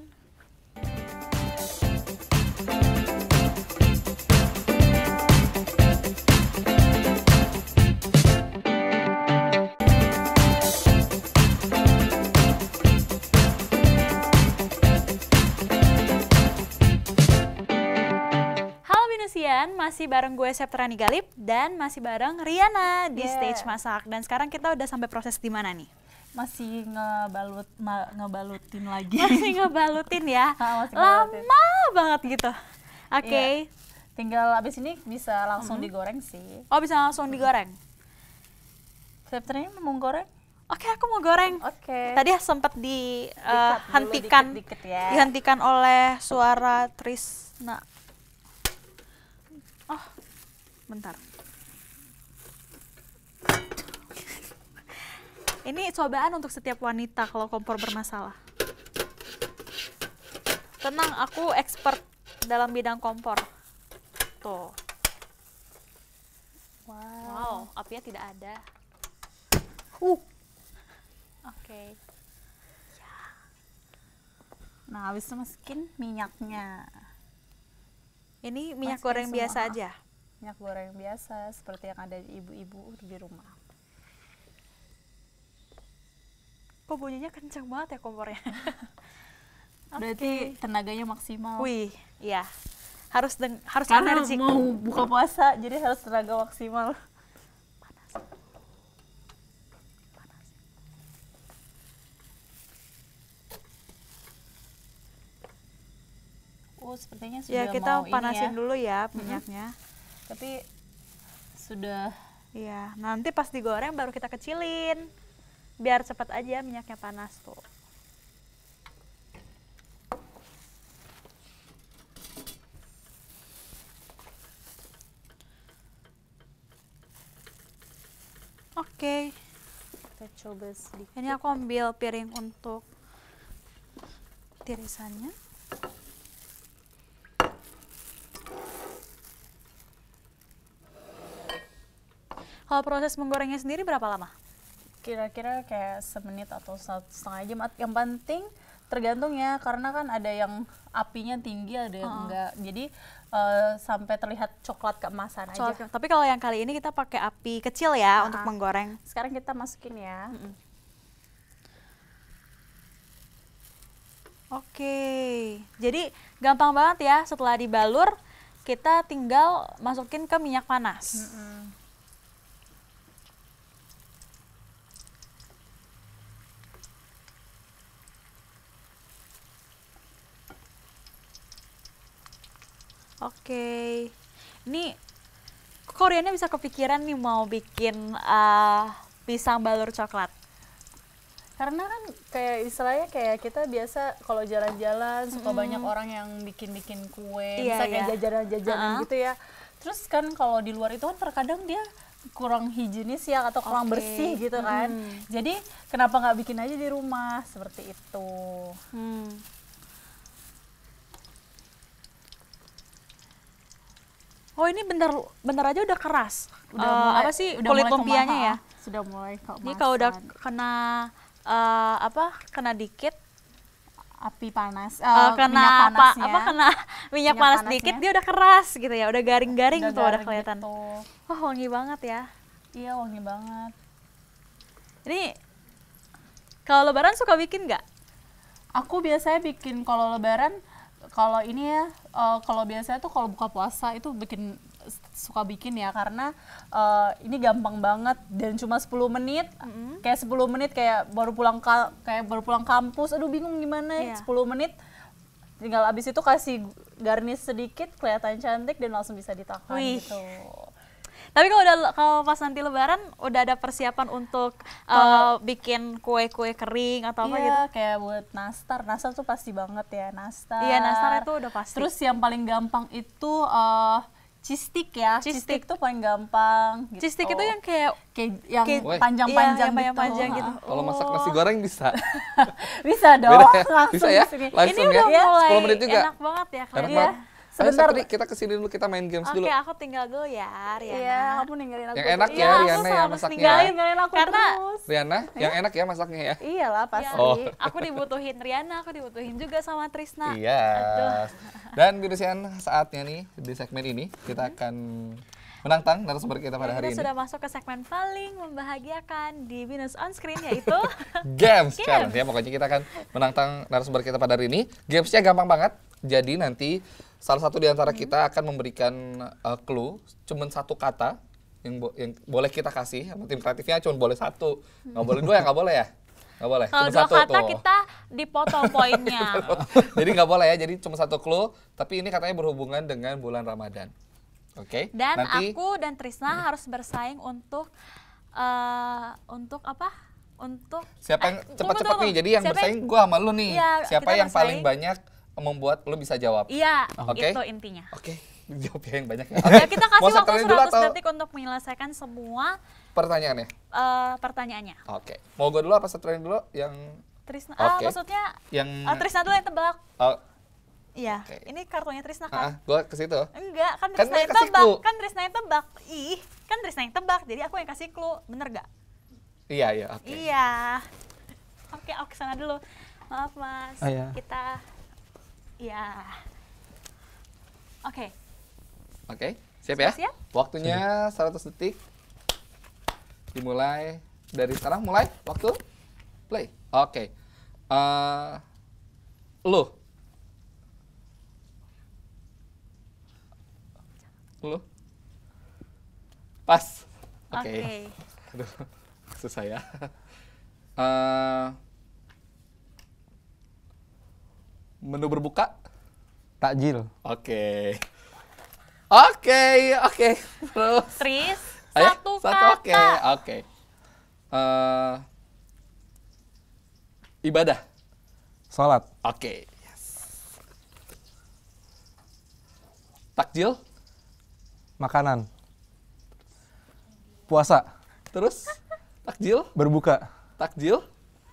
Dan masih bareng gue Septrani Galip dan masih bareng Riana di yeah. stage masak. Dan sekarang kita udah sampai proses di mana nih? Masih ngebalut ma, ngebalutin lagi. Masih ngebalutin ya. Nah, masih ngebalutin. Lama banget gitu. Oke. Okay. Yeah. Tinggal abis ini bisa langsung mm-hmm. digoreng sih. Oh, bisa langsung digoreng. Septrani mau goreng? Oke, okay, aku mau goreng. Oke. Okay. Tadi sempat dihentikan, uh, dikit, dikit ya. dihentikan oleh suara Trisna. Oh, bentar. Ini cobaan untuk setiap wanita kalau kompor bermasalah. Tenang, aku expert dalam bidang kompor. Tuh. Wow, wow apinya tidak ada. Uh. Oke. Okay. Ya. Nah, habis itu masukin minyaknya. Ini minyak goreng semua. biasa aja? Minyak goreng biasa, seperti yang ada di ibu-ibu di rumah. Kok bunyinya kenceng banget ya kompornya? Berarti okay. tenaganya maksimal. Wih, iya. Harus deng harus Karena energik. mau buka puasa, jadi harus tenaga maksimal. Oh, sepertinya sudah ya, kita mau panasin ini ya. dulu ya minyaknya. Mm-hmm. Tapi sudah. Ya, nanti pas digoreng baru kita kecilin, biar cepat aja minyaknya panas tuh. Oke. Okay. Kita coba sedikit. Ini aku ambil piring untuk tirisannya. Kalau proses menggorengnya sendiri berapa lama? Kira-kira kayak semenit atau satu setengah jam. Yang penting tergantung ya, karena kan ada yang apinya tinggi, ada yang uh-uh. enggak. Jadi uh, sampai terlihat coklat keemasan aja. Coklat. Tapi kalau yang kali ini kita pakai api kecil ya uh-huh. untuk menggoreng. Sekarang kita masukin ya. Mm-mm. Oke, jadi gampang banget ya. Setelah dibalur, kita tinggal masukin ke minyak panas. Mm-mm. Oke, ini kok Riana bisa kepikiran nih mau bikin uh, pisang balur coklat? Karena kan kayak istilahnya kayak kita biasa kalau jalan-jalan suka mm-hmm. banyak orang yang bikin-bikin kue, iya, misalnya kayak iya. jajanan-jajanan uh-huh. gitu ya. Terus kan kalau di luar itu kan terkadang dia kurang higienis ya atau kurang okay. bersih gitu kan. Hmm. Jadi kenapa nggak bikin aja di rumah seperti itu? Hmm. Oh, ini bentar bentar aja udah keras. Udah uh, mulai, apa sih udah kulit lumpianya ya? Sudah mulai kemasan. Ini kalau udah kena uh, apa? Kena dikit api panas, uh, uh, kena minyak apa? panasnya. Apa kena minyak, minyak panas panasnya. Dikit dia udah keras gitu ya, udah garing-garing tuh udah kelihatan. Gitu. Wah, wangi banget ya. Iya, wangi banget. Ini kalau lebaran suka bikin nggak? Aku biasanya bikin kalau lebaran. Kalau ini ya, uh, kalau biasanya tuh kalau buka puasa itu bikin suka bikin ya, karena uh, ini gampang banget dan cuma sepuluh menit. Mm-hmm. Kayak sepuluh menit kayak baru pulang ka- kayak baru pulang kampus. Aduh, bingung gimana yeah. sepuluh menit. Tinggal abis itu kasih garnish sedikit, kelihatan cantik dan langsung bisa ditahan. Wih. Gitu. Tapi kalau udah kalau pas nanti lebaran udah ada persiapan untuk uh, bikin kue-kue kering atau apa iya, gitu? Iya, kayak buat nastar. Nastar tuh pasti banget ya, nastar. Iya, nastar itu udah pasti. Terus yang paling gampang itu uh, cheese stick ya. Cheese stick tuh paling gampang gitu. Cheese stick itu yang kayak kayak yang kayak, panjang-panjang iya, gitu. Panjang gitu. Kalau masak nasi goreng bisa. Bisa dong. Ya? Bisa ya? Langsung ini ya? udah mulai sepuluh menit juga. Enak banget ya kalian. Ya. Sebentar, Ayo, kita kesini dulu, kita main games okay, dulu. Oke, aku tinggal dulu ya, Riana. Iya, kamu ninggalin aku. Yang enak terus. ya, ya Riana ya masaknya. Ninggalin, ninggalin aku Karena terus. Riana, yang enak ya masaknya ya. Iyalah pasti. Oh. Aku dibutuhin Riana, aku dibutuhin juga sama Trisna. Iya. Dan Binusian, saatnya nih di segmen ini kita akan menantang narasumber kita pada hari kita ini. Kita sudah masuk ke segmen paling membahagiakan di BINUS On Screen, yaitu Games Challenge ya. Pokoknya kita akan menantang narasumber kita pada hari ini. Gamesnya gampang banget. Jadi nanti salah satu di antara kita akan memberikan uh, clue, cuman satu kata yang, bo yang boleh kita kasih. Sama tim kreatifnya cuma boleh satu, nggak boleh dua ya, nggak boleh ya? Nggak boleh. Kalau dua satu, kata tuh. kita dipotong poinnya. Jadi nggak boleh ya, jadi cuma satu clue, tapi ini katanya berhubungan dengan bulan Ramadan. Oke. Okay? Dan Nanti, aku dan Trisna hmm. harus bersaing untuk uh, untuk apa? Untuk siapa yang eh, cepat-cepat nih? Jadi yang siapa bersaing yang, gue sama lu nih. Iya, siapa yang bersaing paling banyak membuat lu bisa jawab? Iya, Oke. itu intinya. Oke. Jawab yang banyak. Oke, okay, kita kasih waktu waktu seratus atau... detik untuk menyelesaikan semua pertanyaannya. Uh, pertanyaannya. Oke. Okay. Mau gue dulu apa Satria dulu yang Trisna? Okay. Ah, maksudnya yang uh, Trisna dulu yang tebak. Oh. Iya. Okay. Ini kartunya Trisna kan? Ah, gue ke situ. Enggak, kan Kan Trisna yang tebak. Kan Trisna yang tebak. Ih, kan Trisna yang tebak. Jadi aku yang kasih clue. Bener gak? Iya, iya, oke. Okay. Iya. Oke, oke sana dulu. Maaf, Mas. Oh, iya. Kita Iya. Oke. Okay. Oke, okay. Siap ya? Siap? Waktunya seratus detik. Dimulai dari sekarang, mulai waktu play. Oke. Okay. Uh, lu. Lu. Pas. Oke. Okay. Okay. Aduh, susah ya. Uh, menu berbuka. Takjil. Oke. Okay. Oke, okay, oke. Okay. Terus. Tris, Ayo, satu, satu kata. Oke, okay, oke. Okay. Uh, ibadah. Sholat. Oke. Okay. Yes. Takjil. Makanan. Puasa. Terus. Takjil. Berbuka. Takjil.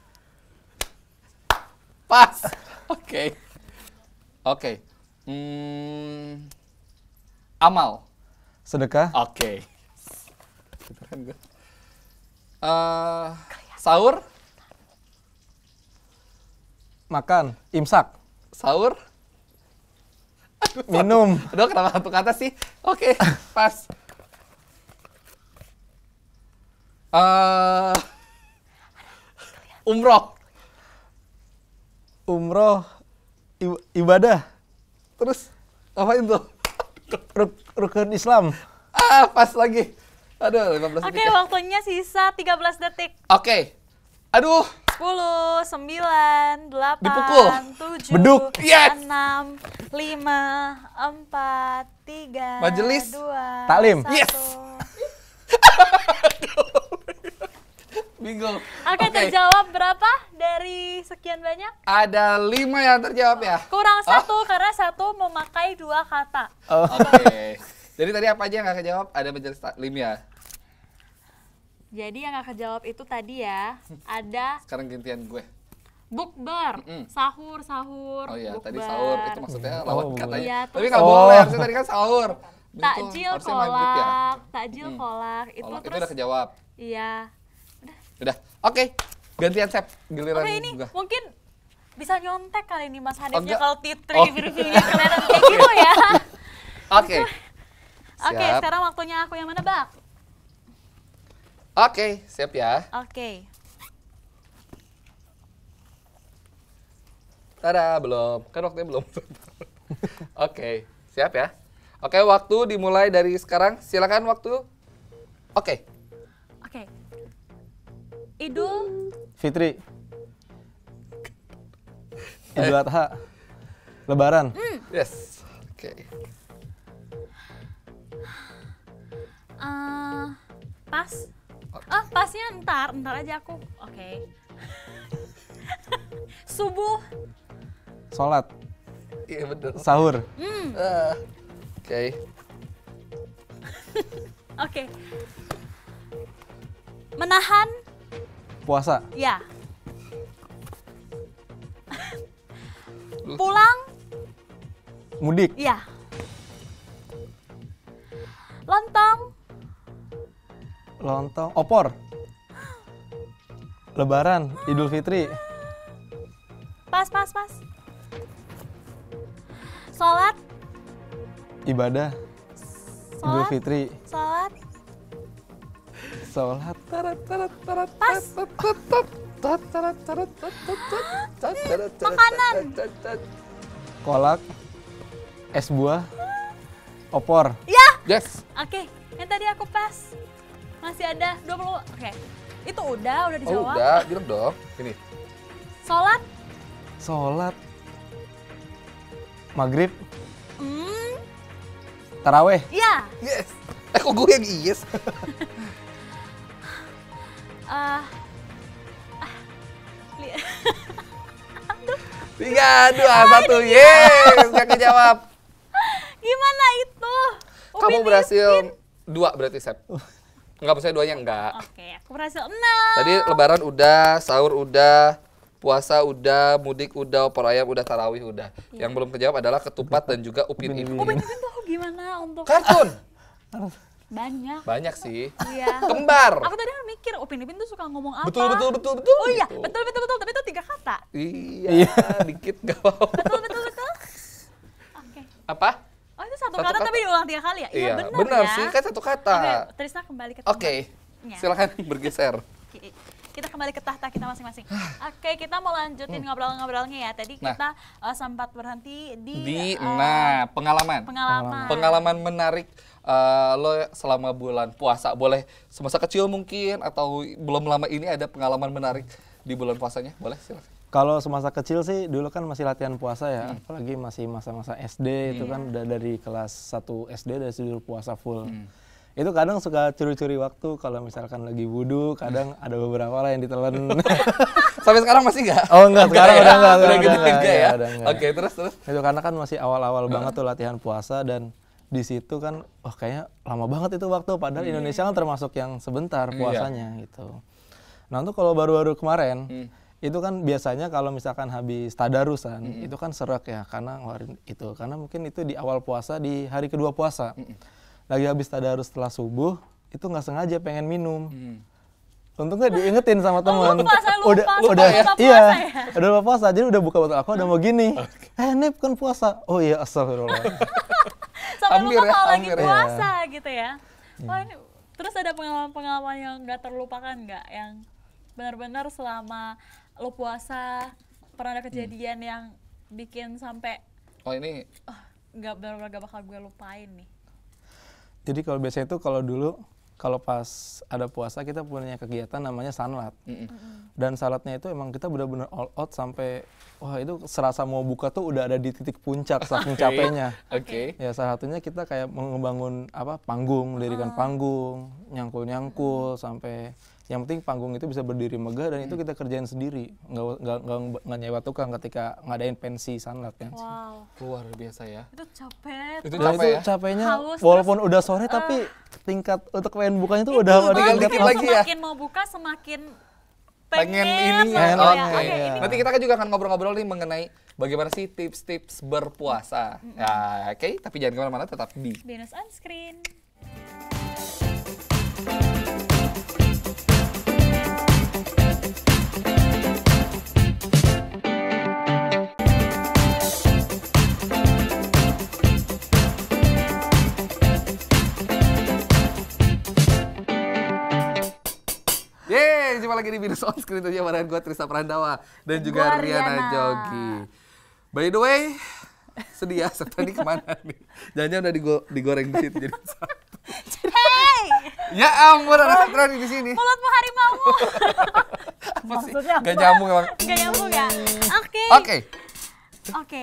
Pas. Oke. Okay. Oke. Okay. Hmm, amal. Sedekah. Oke. Okay. Uh, sahur. Makan. Imsak. Sahur. Minum. Aduh, kenapa satu kata sih? Oke, okay, pas. Uh, umroh. Umroh. Ibadah. Terus apain tuh? Ruk, rukun Islam. Ah, pas lagi. Aduh, lima belas Oke, detik. Okay, waktunya sisa tiga belas detik. Oke. Okay. Aduh. sepuluh, sembilan, Dipukul. delapan, tujuh, Beduk. Yes. enam, lima, empat, tiga, Majelis. dua, Taklim. satu. Yes. Bingung. Oke, okay, okay. Terjawab berapa dari sekian banyak? Ada lima yang terjawab ya? Kurang satu, oh. karena satu memakai dua kata. Oh. Oke. Okay. Jadi tadi apa aja yang gak kejawab? Ada majelis taklim ya? Jadi yang gak kejawab itu tadi ya, ada sekarang gantian gue. bukber, Mm-mm. sahur, sahur. Oh iya, bukber. tadi sahur itu maksudnya lawan Oh, katanya. iya, Tapi terus- nggak Oh. boleh, harusnya tadi kan sahur. Itu Takjil harusnya maghrib ya. kolak, takjil Mm. kolak. Itu Kolak, itu terus udah kejawab. iya. Udah. Oke. Gantian Sep, giliran Oke, ini gue. mungkin bisa nyontek kali ini Mas Hadifnya enggak. kalau titri Oh. review-nya kelihatan kayak gitu ya. Oke. Oke, Siap. sekarang waktunya aku yang menebak. Oke, siap ya. Oke. Tada, belum. Kan waktunya belum. Oke, siap ya. Oke, waktu dimulai dari sekarang. Silakan waktu. Oke. Oke. Idul Fitri. Idul Adha. Lebaran. Yes. Oke. eh, pas. Ah, pasnya ntar, ntar aja aku. Oke. Subuh. Sholat. Iya betul. Sahur. Hmm. Ah, Oke. Oke. Menahan. Puasa. Ya. Pulang. Mudik. Ya. Lontong. Lontong. Opor. Lebaran. Idul Fitri. Pas, pas, pas. Sholat. Ibadah. Idul Sholat. Fitri. Sholat. Sholat. Tarat, tarat, tarat, Pas. tat, tat, tat, tat, tarat, tarat, tat, tat, tat, tat, tarat, tarat, Makanan. tat, tat, tat. Kolak. Es buah. Opor. Ya. Yes. Oke, yang tadi aku pas. Masih ada dua puluh. Oke. Itu udah, udah Oh dijawab. udah, bilang dong. Ini. Sholat. Sholat. Maghrib. Hmm. Taraweh. Iya. Yes. Eh kok gue yang yes? Ah. Ah. Li- Tiga, dua, satu. Yes, gak kejawab. Gimana itu? Kamu Upin berhasil Ipin. dua berarti, Sep. Enggak, maksudnya duanya enggak. Oke, aku berhasil enam. Tadi lebaran udah, sahur udah, puasa udah, mudik udah, opor ayam udah, tarawih udah. Yang belum kejawab adalah ketupat dan juga upin ipin. Upin Ipin tuh gimana untuk Kartun. banyak? Banyak sih. Iya. Kembar. Aku tadi kan mikir Upin Ipin tuh suka ngomong apa? Betul, betul, betul, betul. Oh iya, gitu. betul betul betul, tapi itu tiga kata. Iya, dikit gak apa-apa. Betul betul betul. Oke. Apa? Oh itu satu, Satu kata, kata. tapi diulang tiga kali ya? Iya, benar benar ya. sih, kan satu kata. Oke, Trisna kembali ke Oke, tempatnya. silakan bergeser. Oke, kita kembali ke tahta kita masing-masing. Oke, kita mau lanjutin ngobrol-ngobrolnya ya. Tadi Nah. kita uh, sempat berhenti di, Di, uh, nah, pengalaman. pengalaman. Pengalaman menarik uh, lo selama bulan puasa. Boleh semasa kecil mungkin, atau belum lama ini ada pengalaman menarik di bulan puasanya. Boleh, silakan. Kalau semasa kecil sih dulu kan masih latihan puasa ya, hmm. apalagi masih masa-masa S D hmm. itu kan udah dari kelas satu S D dari dulu puasa full. Hmm. Itu kadang suka curi-curi waktu kalau misalkan lagi wudhu, kadang ada beberapa lah yang ditelan. Sampai sekarang masih nggak? Oh enggak, sekarang ya? udah enggak. Udah udah gede enggak, enggak iya, ya? udah enggak. Oke, terus terus. Itu karena kan masih awal-awal banget tuh latihan puasa dan di situ kan wah kayaknya lama banget itu waktu padahal hmm. Indonesia kan termasuk yang sebentar puasanya hmm. gitu. Nah, untuk kalau baru-baru kemarin hmm. itu kan biasanya kalau misalkan habis tadarusan mm-hmm. itu kan serak ya karena ngeluarin itu karena mungkin itu di awal puasa di hari kedua puasa mm-hmm. lagi habis tadarus setelah subuh itu nggak sengaja pengen minum mm. untungnya diingetin sama teman oh, lupa, saya lupa, udah lupa, udah lupa puasa, iya ya? udah lupa puasa jadi udah buka botol aku udah mau gini okay. eh Nip kan puasa oh iya astagfirullah sampai Hampir lupa ya, kalau lagi hampir ya. puasa gitu ya. Oh, ini, terus ada pengalaman-pengalaman yang nggak terlupakan nggak yang benar-benar selama lo puasa pernah ada kejadian hmm. yang bikin sampai oh ini nggak oh, benar-benar gak bakal gue lupain nih. Jadi kalau biasanya itu kalau dulu kalau pas ada puasa kita punya kegiatan namanya sanlat mm-hmm. dan salatnya itu emang kita benar-benar all out sampai wah itu serasa mau buka tuh udah ada di titik puncak saking okay. capeknya. Oke. Okay. Ya salah satunya kita kayak membangun apa panggung, mendirikan uh. panggung, nyangkul-nyangkul uh. sampai yang penting panggung itu bisa berdiri megah dan hmm. itu kita kerjain sendiri, nggak nggak nggak nyewa tukang ketika ngadain pensi sanlat kan. Wow. Luar biasa ya. Itu capek. Itu capek itu ya? Capeknya Haus, walaupun terus, udah sore uh, tapi tingkat untuk pengen bukanya tuh itu, udah tinggal dikit lagi ya. Semakin mau buka semakin pengen, pengen ini ya. Oke. Okay. Okay, Iya. Nanti kita kan juga akan ngobrol-ngobrol nih mengenai bagaimana sih tips-tips berpuasa. Mm-hmm. Ya, oke, okay? Tapi jangan kemana-mana, tetap di BINUS On Screen. Yeay, jumpa lagi di BINUS On Screen tentunya barengan gue Trisna Prandawa dan juga Gua Riana Riana. Jogi. By the way, sedih ya, Septa ini kemana nih? Jangan-jangan udah digo digoreng di situ jadi satu. Hey! Ya ampun, ada Septa di sini. Mulutmu harimau. Maksudnya apa? Gak nyambung emang. Gak nyambung ya? Oke. Oke. Oke.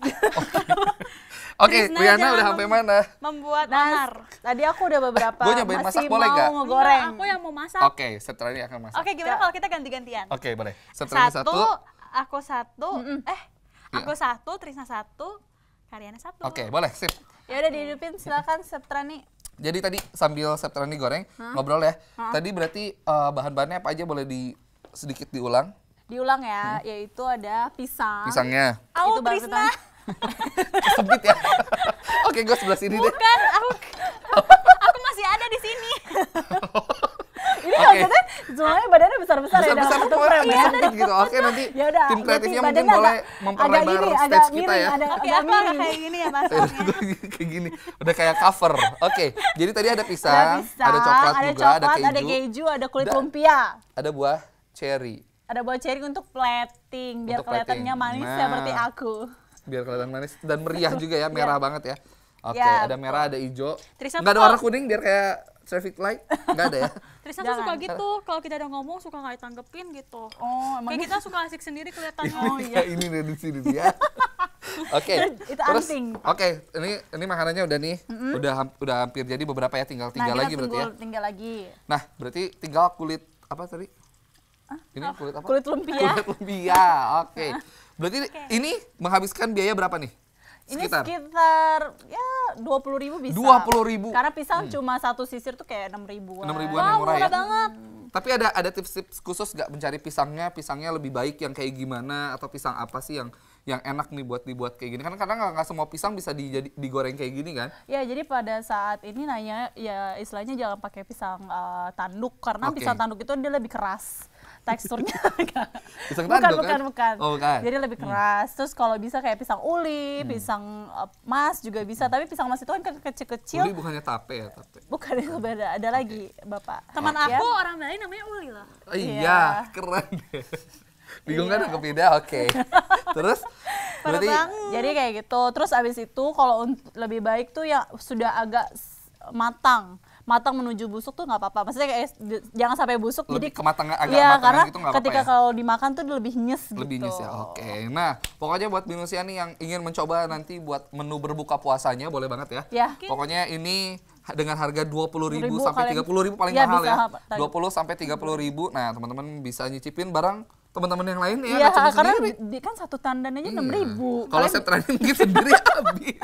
Oke, Trisna Riana jangan udah sampai mana? Membuat Nah, onar. tadi aku udah beberapa Gua nyobain masih masak boleh mau nggak? ngegoreng. Enggak, aku yang mau masak. Oke, Septa ini akan masak. Oke, gimana kalau kita ganti-gantian? Oke, boleh. Septa ini Satu, satu. aku satu, Mm-mm. eh, aku satu, Trisna satu, Karyana satu. Oke, boleh, sip. Ya udah dihidupin silakan Septrani. Jadi tadi sambil Septa ini goreng, Hah? ngobrol ya. Hah? Tadi berarti uh, bahan-bahannya apa aja boleh di sedikit diulang? Diulang ya, yaitu ada pisang. Pisangnya. Aku Itu baru Trisna. Sempit ya. Oke, gue sebelah sini deh. Bukan, aku aku masih ada di sini. Ini Oke. maksudnya semuanya badannya besar-besar ya Besar-besar dalam satu pokoknya frame ada ya. sempit gitu. Oke, nanti Ya udah, tim kreatifnya berarti mungkin badannya boleh agak- memperlebar agak gini, stage agak kita miring, ya. ada- Oke, agak aku udah miring. kayak gini ya masaknya. Kayak gini, udah kayak cover. Oke, jadi tadi ada Ada pisang, pisang, ada coklat ada juga, coklat, ada ada keju, keju, ada kulit Dan- lumpia. ada buah cherry. Ada buah cherry untuk plating biar Untuk plating. kelihatannya manis Nah. seperti aku. biar kelihatan manis dan meriah juga ya, merah yeah. banget ya. Oke, okay, yeah, ada merah, ada hijau. Trisna nggak ada warna kuning biar kayak traffic light, nggak ada ya? Trisna tuh suka gitu, kalau kita udah ngomong suka nggak ditanggepin gitu. Oh, emang kayak kita suka asik sendiri kelihatannya. Oh iya. Ini dari sini dia. Oke. Itu terus anting. Oke, okay, ini ini makanannya udah nih, mm-hmm. udah udah hampir jadi beberapa ya, tinggal tinggal nah, lagi berarti ya. Tinggal lagi. Nah, berarti tinggal kulit apa tadi? Hah? Ini kulit apa? Kulit lumpia. Kulit lumpia. Oke. Okay. Berarti okay. ini menghabiskan biaya berapa nih? Sekitar? Ini sekitar ya dua puluh ribu bisa. dua puluh ribu. Karena pisang hmm. cuma satu sisir tuh kayak enam ribuan. enam ribuan wow, yang murah ya. banget. Hmm. Tapi ada ada tips-tips khusus nggak mencari pisangnya? Pisangnya lebih baik yang kayak gimana atau pisang apa sih yang yang enak nih buat dibuat kayak gini? Kan kadang nggak semua pisang bisa dijadi, digoreng kayak gini kan? Ya, jadi pada saat ini nanya ya istilahnya jangan pakai pisang uh, tanduk karena okay. pisang tanduk itu dia lebih keras teksturnya. Pisang bukan, tanduk bukan, kan? bukan. Oh, bukan. Jadi lebih keras. Hmm. Terus kalau bisa kayak pisang uli, hmm. pisang uh, mas juga bisa. Hmm. Tapi pisang mas itu kan kecil-kecil. Uli bukannya tape ya? Tape. Bukan, itu beda. Ada okay. lagi, Bapak. Teman ya? aku orang Bali namanya Uli loh. Oh, iya, keren deh. Bingung kan aku beda, oke. Okay. Terus berarti jadi kayak gitu. Terus abis itu kalau lebih baik tuh ya sudah agak matang. Matang menuju busuk tuh nggak apa-apa. Maksudnya kayak jangan sampai busuk. Lebih jadi kematangan agak ya, matang karena gitu nggak ketika apa-apa ya? Kalau dimakan tuh lebih nyes gitu. Lebih nyes ya, oke. Okay. Nah, pokoknya buat Binusian nih yang ingin mencoba nanti buat menu berbuka puasanya boleh banget ya. Ya. Pokoknya ini dengan harga dua puluh ribu sampai tiga puluh ribu paling ya, mahal ya. dua puluh sampai tiga puluh ribu. Nah, teman-teman bisa nyicipin barang teman-teman yang lain ya. Iya, karena di, kan satu tandan aja enam ribu. Kalau saya training mungkin sendiri habis.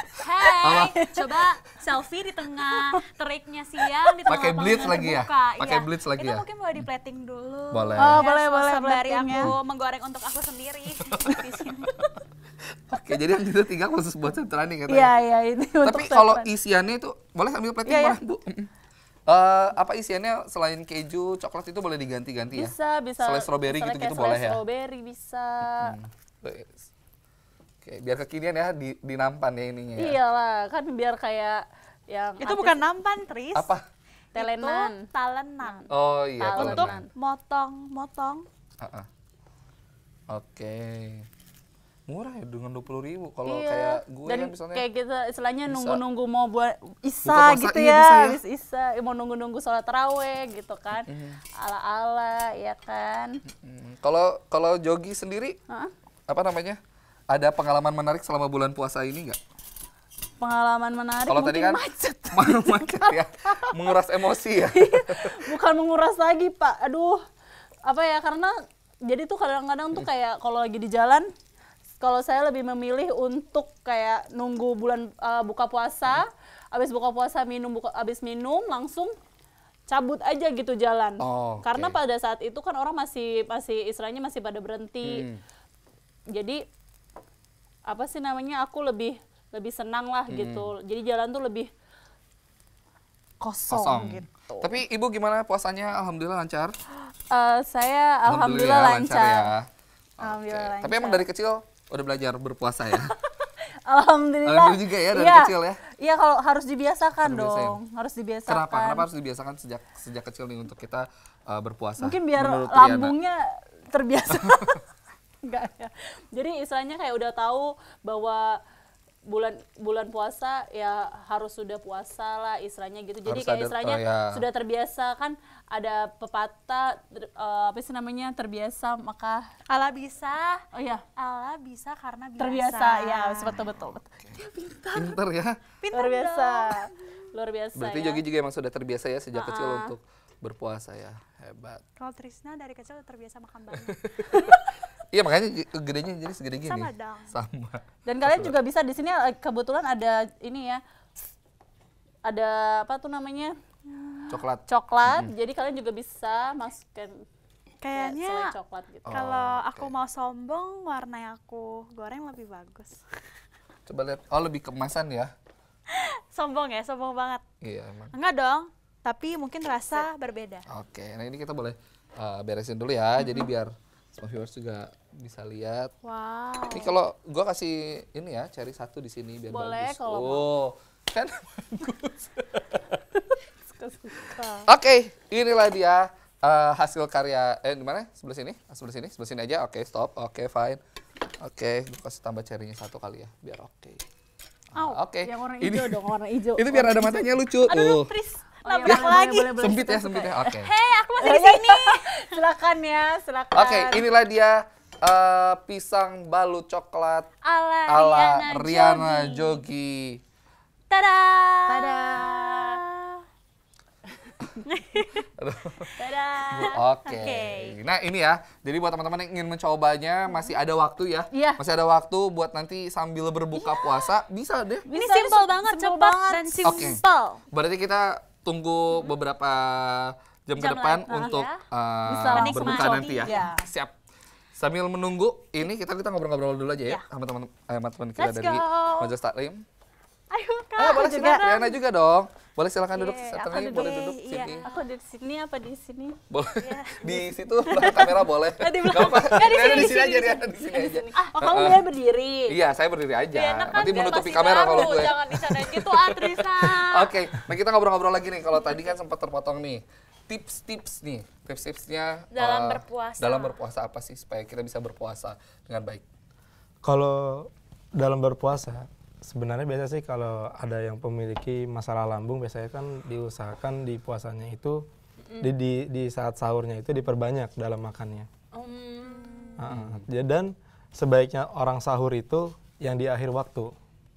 Hey, coba selfie di tengah teriknya siang, di tengah pakai blitz lagi ya? Pakai iya. blitz lagi itu ya? Itu mungkin boleh di plating dulu. Boleh. Oh, boleh, boleh. Sembari aku menggoreng untuk aku sendiri di sini. Oke, jadi yang itu tiga khusus buat training katanya. Iya, iya, ini untuk Tapi kalau isiannya itu boleh sambil plating, ya, boleh, Bu. Uh, apa isiannya selain keju, coklat itu boleh diganti-ganti ya? Bisa, bisa. Selai strawberry gitu-gitu boleh ya? Strawberry bisa. Hmm. Oke, biar kekinian ya, di, dinampan ya ininya ya? Iyalah, kan biar kayak yang itu artis... bukan nampan, Tris. Apa? Telenan. Itu talenan. Oh iya, talenan. Untuk motong-motong. Uh-uh. Oke. Okay. Murah ya dengan dua puluh ribu kalau iya. kayak gue dan kan misalnya kayak kita istilahnya bisa. nunggu-nunggu mau buat isa gitu iya, ya, bisa, ya. habis isa mau nunggu-nunggu sholat taraweh gitu kan, mm-hmm. ala-ala ya kan. Kalau mm-hmm. kalau Jogi sendiri huh? apa namanya, ada pengalaman menarik selama bulan puasa ini nggak? Pengalaman menarik kalau mungkin tadi kan macet. macet ya, menguras emosi ya. Bukan menguras lagi Pak, aduh apa ya, karena jadi tuh kadang-kadang tuh kayak kalau lagi di jalan, kalau saya lebih memilih untuk kayak nunggu bulan uh, buka puasa, habis buka puasa minum, buka, habis minum langsung cabut aja gitu jalan. Oh, okay. Karena pada saat itu kan orang masih masih istilahnya masih pada berhenti. Hmm. Jadi apa sih namanya, aku lebih lebih senang lah hmm. gitu. Jadi jalan tuh lebih kosong, kosong gitu. Tapi Ibu gimana puasanya? Alhamdulillah lancar? Uh, saya alhamdulillah, alhamdulillah lancar. lancar ya. Alhamdulillah okay. lancar. Tapi emang dari kecil udah belajar berpuasa ya? Alhamdulillah. Alhamdulillah juga ya dari iya, kecil ya? Iya, kalau harus dibiasakan harus dong, biasain. harus dibiasakan. Kenapa? Kenapa harus dibiasakan sejak sejak kecil nih untuk kita uh, berpuasa? Mungkin biar menurut lambungnya Riana terbiasa. Enggak ya. Jadi istilahnya kayak udah tahu bahwa bulan bulan puasa ya harus sudah puasa lah istilahnya gitu. Jadi harus kayak ada, istilahnya oh ya. sudah terbiasa kan, ada pepatah uh, apa sih namanya, terbiasa maka Allah bisa. Oh ya, Allah bisa karena biasa. Terbiasa ya, betul betul betul. Dia pintar. Pintar ya. Pintar luar biasa. Dong. Luar biasa. Berarti ya. Jogi juga emang sudah terbiasa ya sejak uh-uh. kecil untuk berpuasa ya. Hebat. Kalau Trisna dari kecil udah terbiasa makan banyak. Iya, makanya gedenya jadi segede gini. Sama dong. Sama. Dan kalian juga bisa di sini kebetulan ada ini ya. Ada apa tuh namanya? Coklat. Coklat. Mm-hmm. Jadi kalian juga bisa masukkan kayaknya ya, coklat gitu. Kalau oh, aku okay. mau sombong, warna yang aku goreng lebih bagus. Coba lihat. Oh, lebih kemasan ya. Sombong ya, sombong banget. Iya, emang. Enggak dong. Tapi mungkin rasa berbeda. Oke, okay. Nah ini kita boleh uh, beresin dulu ya. Mm-hmm. Jadi biar semua viewers juga bisa lihat. Wow. Ini kalau gue kasih ini ya, cari satu di sini biar boleh, bagus. Kalau oh, mau. Kan bagus. Suka-suka. Oke, okay, inilah dia uh, hasil karya. Eh, di mana? Sebelah sini? Sebelah sini, sebelah sini aja. Oke, okay, stop. Oke, okay, fine. Oke, gue kasih tambah cherry-nya satu kali ya, biar oke. Ah, oke. Yang warna Ini hijau dong, warna hijau. itu biar ada matanya lucu. Aduh, Uh. Tris, Oh, iya, nabrak boleh, lagi. boleh, boleh, Sempit ya, suka, sempit suka ya. Oke. Hei, aku masih di sini. Silakan ya, silakan. Oke, inilah dia uh, pisang balut coklat Ala, ala Riana, Riana Jogi. Jogi. Tada. Tada. Tada. Oke. Nah ini ya, jadi buat teman-teman yang ingin mencobanya masih ada waktu ya. Iya. Masih ada waktu buat nanti sambil berbuka puasa bisa deh. Ini Bisa, simple bisa, banget, simple cepat banget. dan Oke. simple. Berarti kita tunggu beberapa jam, ke Jam depan lagi, untuk ya. uh, Bisa langsung berbuka coba. nanti ya. Iya. Siap. Sambil menunggu, ini kita kita ngobrol-ngobrol dulu aja ya, Ya. sama teman eh, sama teman kita Let's dari go. Majelis Taklim. Ayo Kak. Ah, boleh juga. silakan. Riana juga dong. Boleh silakan duduk. Iya, Satu aku lagi duduk. boleh duduk Iya. sini. Aku di sini apa di sini? Boleh. Di situ belakang kamera boleh. di Gak belakang. apa. Nggak, di Riana sini, di di sini sini, aja, di Riana di sini aja. Oh, kamu biar berdiri. Iya, saya berdiri aja. Enak kan, Nanti biar menutupi masih kamera kalau baru. gue. Jangan dicanain gitu, Atrisa. Oke, nah kita ngobrol-ngobrol lagi nih. Kalau tadi kan sempat terpotong nih. Tips-tips nih, tips-tipsnya Dalam eh, berpuasa. Dalam berpuasa apa sih supaya kita bisa berpuasa dengan baik? Kalau dalam berpuasa, sebenarnya biasa sih kalau ada yang memiliki masalah lambung, biasanya kan diusahakan di puasanya itu, di, di, di saat sahurnya itu diperbanyak dalam makannya. Hmm. Uh, dan sebaiknya orang sahur itu yang di akhir waktu.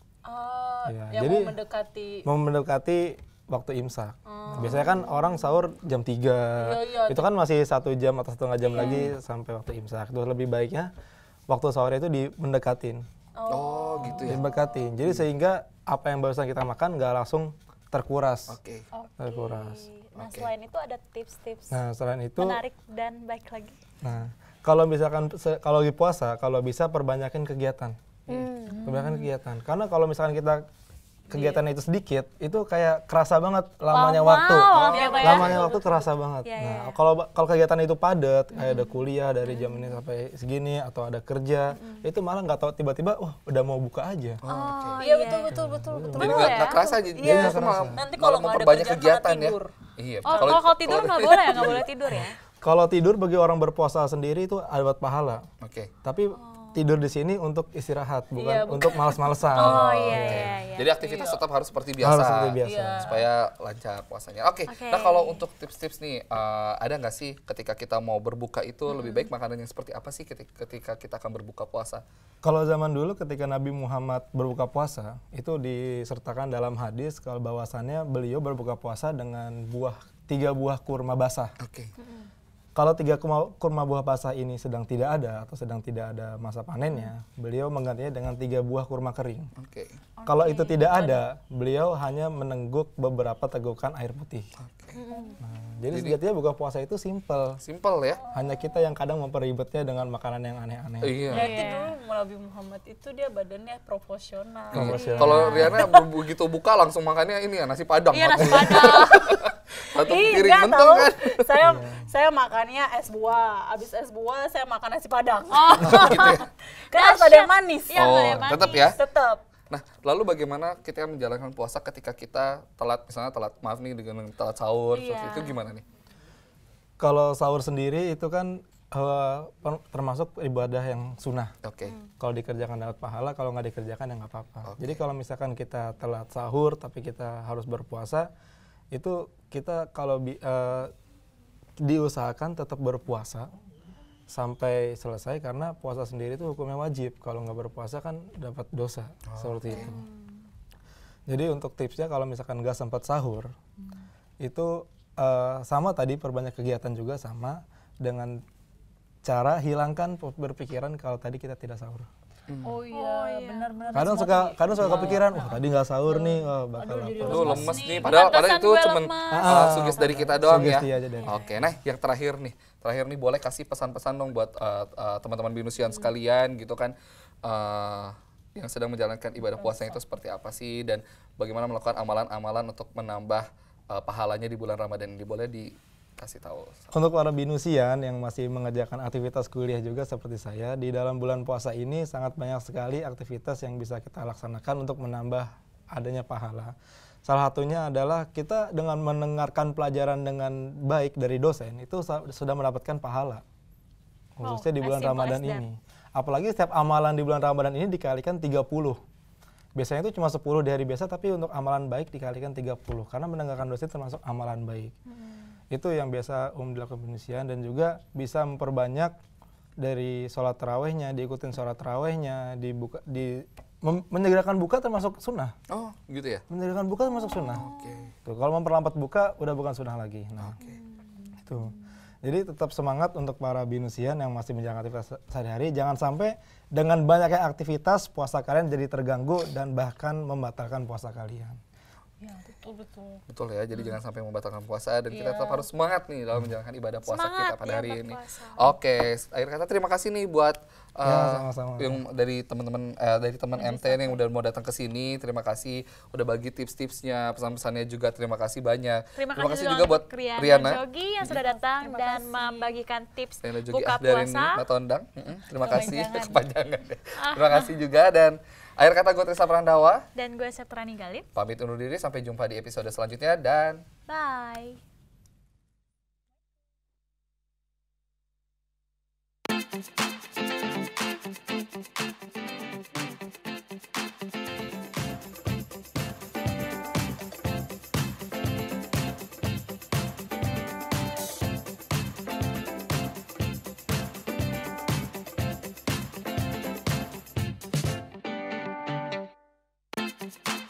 Oh, Ya, yang jadi mau mendekati. mau mendekati waktu imsak. Biasanya kan orang sahur jam tiga, Iya, iya. itu kan masih satu jam atau setengah jam lagi sampai waktu imsak. Itu lebih baiknya waktu sahur itu di mendekatin, Oh, gitu ya. didekatin. Jadi sehingga apa yang barusan kita makan nggak langsung terkuras, Oke. terkuras. Nah, Oke. selain itu ada tips-tips Nah selain itu, menarik dan baik lagi. nah kalau misalkan se- kalau lagi puasa, kalau bisa perbanyakin kegiatan, perbanyakin kegiatan. Karena kalau misalkan kita kegiatan itu sedikit, itu kayak kerasa banget lamanya Lama waktu. banget ya, Pak, ya. Lamanya waktu kerasa banget. Iya, Nah, iya. kalau kalau kegiatan itu padat, kayak ada kuliah dari jam ini sampai segini atau ada kerja, itu malah nggak tahu tiba-tiba, wah udah mau buka aja. Oh, Iya betul betul betul betul. Jadi Betul nggak ya. nggak kerasa jadi Iya, justru kerasa. malah- Nanti malah kalau nggak ada memperbanyak kerjaan, kegiatan malah ya. tidur. Iya. Oh, kalau kalau tidur nggak boleh ya, nggak boleh tidur ya. Kalau tidur bagi orang berpuasa sendiri itu ada pahala. Oke. Tapi tidur di sini untuk istirahat, bukan Iya, bukan. untuk malas-malesan. Oh iya iya iya. Jadi aktivitas tetap harus seperti biasa. Harus seperti biasa. Supaya lancar puasanya. Oke. Oke. Nah, kalau untuk tips-tips nih, eh, ada nggak sih ketika kita mau berbuka itu lebih baik makanan yang seperti apa sih ketika, ketika kita akan berbuka puasa? Kalau zaman dulu ketika Nabi Muhammad berbuka puasa, itu disertakan dalam hadis kalau bahwasannya beliau berbuka puasa dengan buah tiga buah kurma basah. Oke. Kalau tiga kurma, kurma buah basah ini sedang tidak ada atau sedang tidak ada masa panennya, beliau menggantinya dengan tiga buah kurma kering. Oke. Kalau itu tidak ada, beliau hanya menengguk beberapa tegukan air putih. Oke. Nah, jadi sejatinya buka puasa itu simple. Simple ya. Hanya kita yang kadang memperibetnya dengan makanan yang aneh-aneh. Iya. Berarti dulu Nabi Muhammad itu dia badannya proporsional. Proporsional. Kalau Riana begitu buka langsung makannya ini ya nasi padang. Iya nasi padang. Satu Ih, piring enggak mentong tahu. kan. Saya saya makannya es buah. Abis es buah saya makan nasi padang. Oh, Gitu ya. Kan harus ada yang manis. Iya, Oh, ada yang manis. tetap ya. Tetap. Nah, lalu bagaimana kita menjalankan puasa ketika kita telat, misalnya telat, maaf nih dengan telat sahur, Iya. seperti itu gimana nih? Kalau sahur sendiri itu kan eh, per- termasuk ibadah yang sunnah. Oke. Kalau dikerjakan dapat pahala, kalau nggak dikerjakan ya nggak apa-apa. Oke. Jadi kalau misalkan kita telat sahur tapi kita harus berpuasa, itu kita kalau bi- eh, diusahakan tetap berpuasa sampai selesai karena puasa sendiri itu hukumnya wajib. Kalau nggak berpuasa kan dapat dosa seperti itu. Jadi untuk tipsnya kalau misalkan nggak sempat sahur, itu eh, sama tadi perbanyak kegiatan juga sama dengan cara hilangkan berpikiran kalau tadi kita tidak sahur. Oh iya, benar-benar. Kadang suka kadang suka kepikiran, wah tadi nggak sahur nih, wah bakal apa. Aduh, lemes nih. Padahal padahal itu gue cuma lemas. sugesti dari kita doang ya. Sugesti aja dari Oke, nah yang terakhir nih. Terakhir nih boleh kasih pesan-pesan dong buat uh, uh, teman-teman Binusians sekalian gitu kan. Uh, yang sedang menjalankan ibadah puasanya itu seperti apa sih dan bagaimana melakukan amalan-amalan untuk menambah uh, pahalanya di bulan Ramadan ini, boleh dikasih tahu. Untuk para binusian yang masih mengerjakan aktivitas kuliah juga seperti saya, di dalam bulan puasa ini sangat banyak sekali aktivitas yang bisa kita laksanakan untuk menambah adanya pahala. Salah satunya adalah kita dengan mendengarkan pelajaran dengan baik dari dosen, itu sa- sudah mendapatkan pahala. Khususnya di as bulan simple Ramadan as that. ini. Apalagi setiap amalan di bulan Ramadan ini dikalikan tiga puluh. Biasanya itu cuma sepuluh di hari biasa, tapi untuk amalan baik dikalikan tiga puluh. Karena mendengarkan dosen termasuk amalan baik. Hmm. Itu yang biasa umum dilakukan Binusian, dan juga bisa memperbanyak dari sholat tarawehnya, diikutin sholat tarawehnya, dibuka, di menyegerakan buka termasuk sunnah. Oh, gitu ya? Menyegerakan buka termasuk sunnah. Oke. Okay. Tuh, kalau memperlambat buka udah bukan sunnah lagi. Nah, oke. Okay. Itu. Jadi tetap semangat untuk para Binusian yang masih menjalankan aktivitas sehari-hari. Jangan sampai dengan banyaknya aktivitas puasa kalian jadi terganggu dan bahkan membatalkan puasa kalian. Ya, betul betul. Betul ya, jadi hmm. jangan sampai membatalkan puasa dan yeah. kita tetap harus semangat nih dalam menjalankan ibadah puasa semangat, kita pada ya, hari ini. Oke, akhir kata terima kasih nih buat uh, ya, sama-sama. Yang dari teman-teman eh, dari teman M T yang udah mau datang ke sini. Terima kasih udah bagi tips-tipsnya, pesan-pesannya juga terima kasih banyak. Terima, terima kasih kasih juga buat Riana, Riana Jogi yang sudah datang terima dan kasih. membagikan tips Riana Jogi buka dari puasa. Matondang. Mm-hmm. Terima kasih kepanjangan. Terima kasih juga, dan akhir kata gue Trisa Prandawa. Dan gue Septrani Galip. Pamit undur diri, sampai jumpa di episode selanjutnya dan bye. Thank you.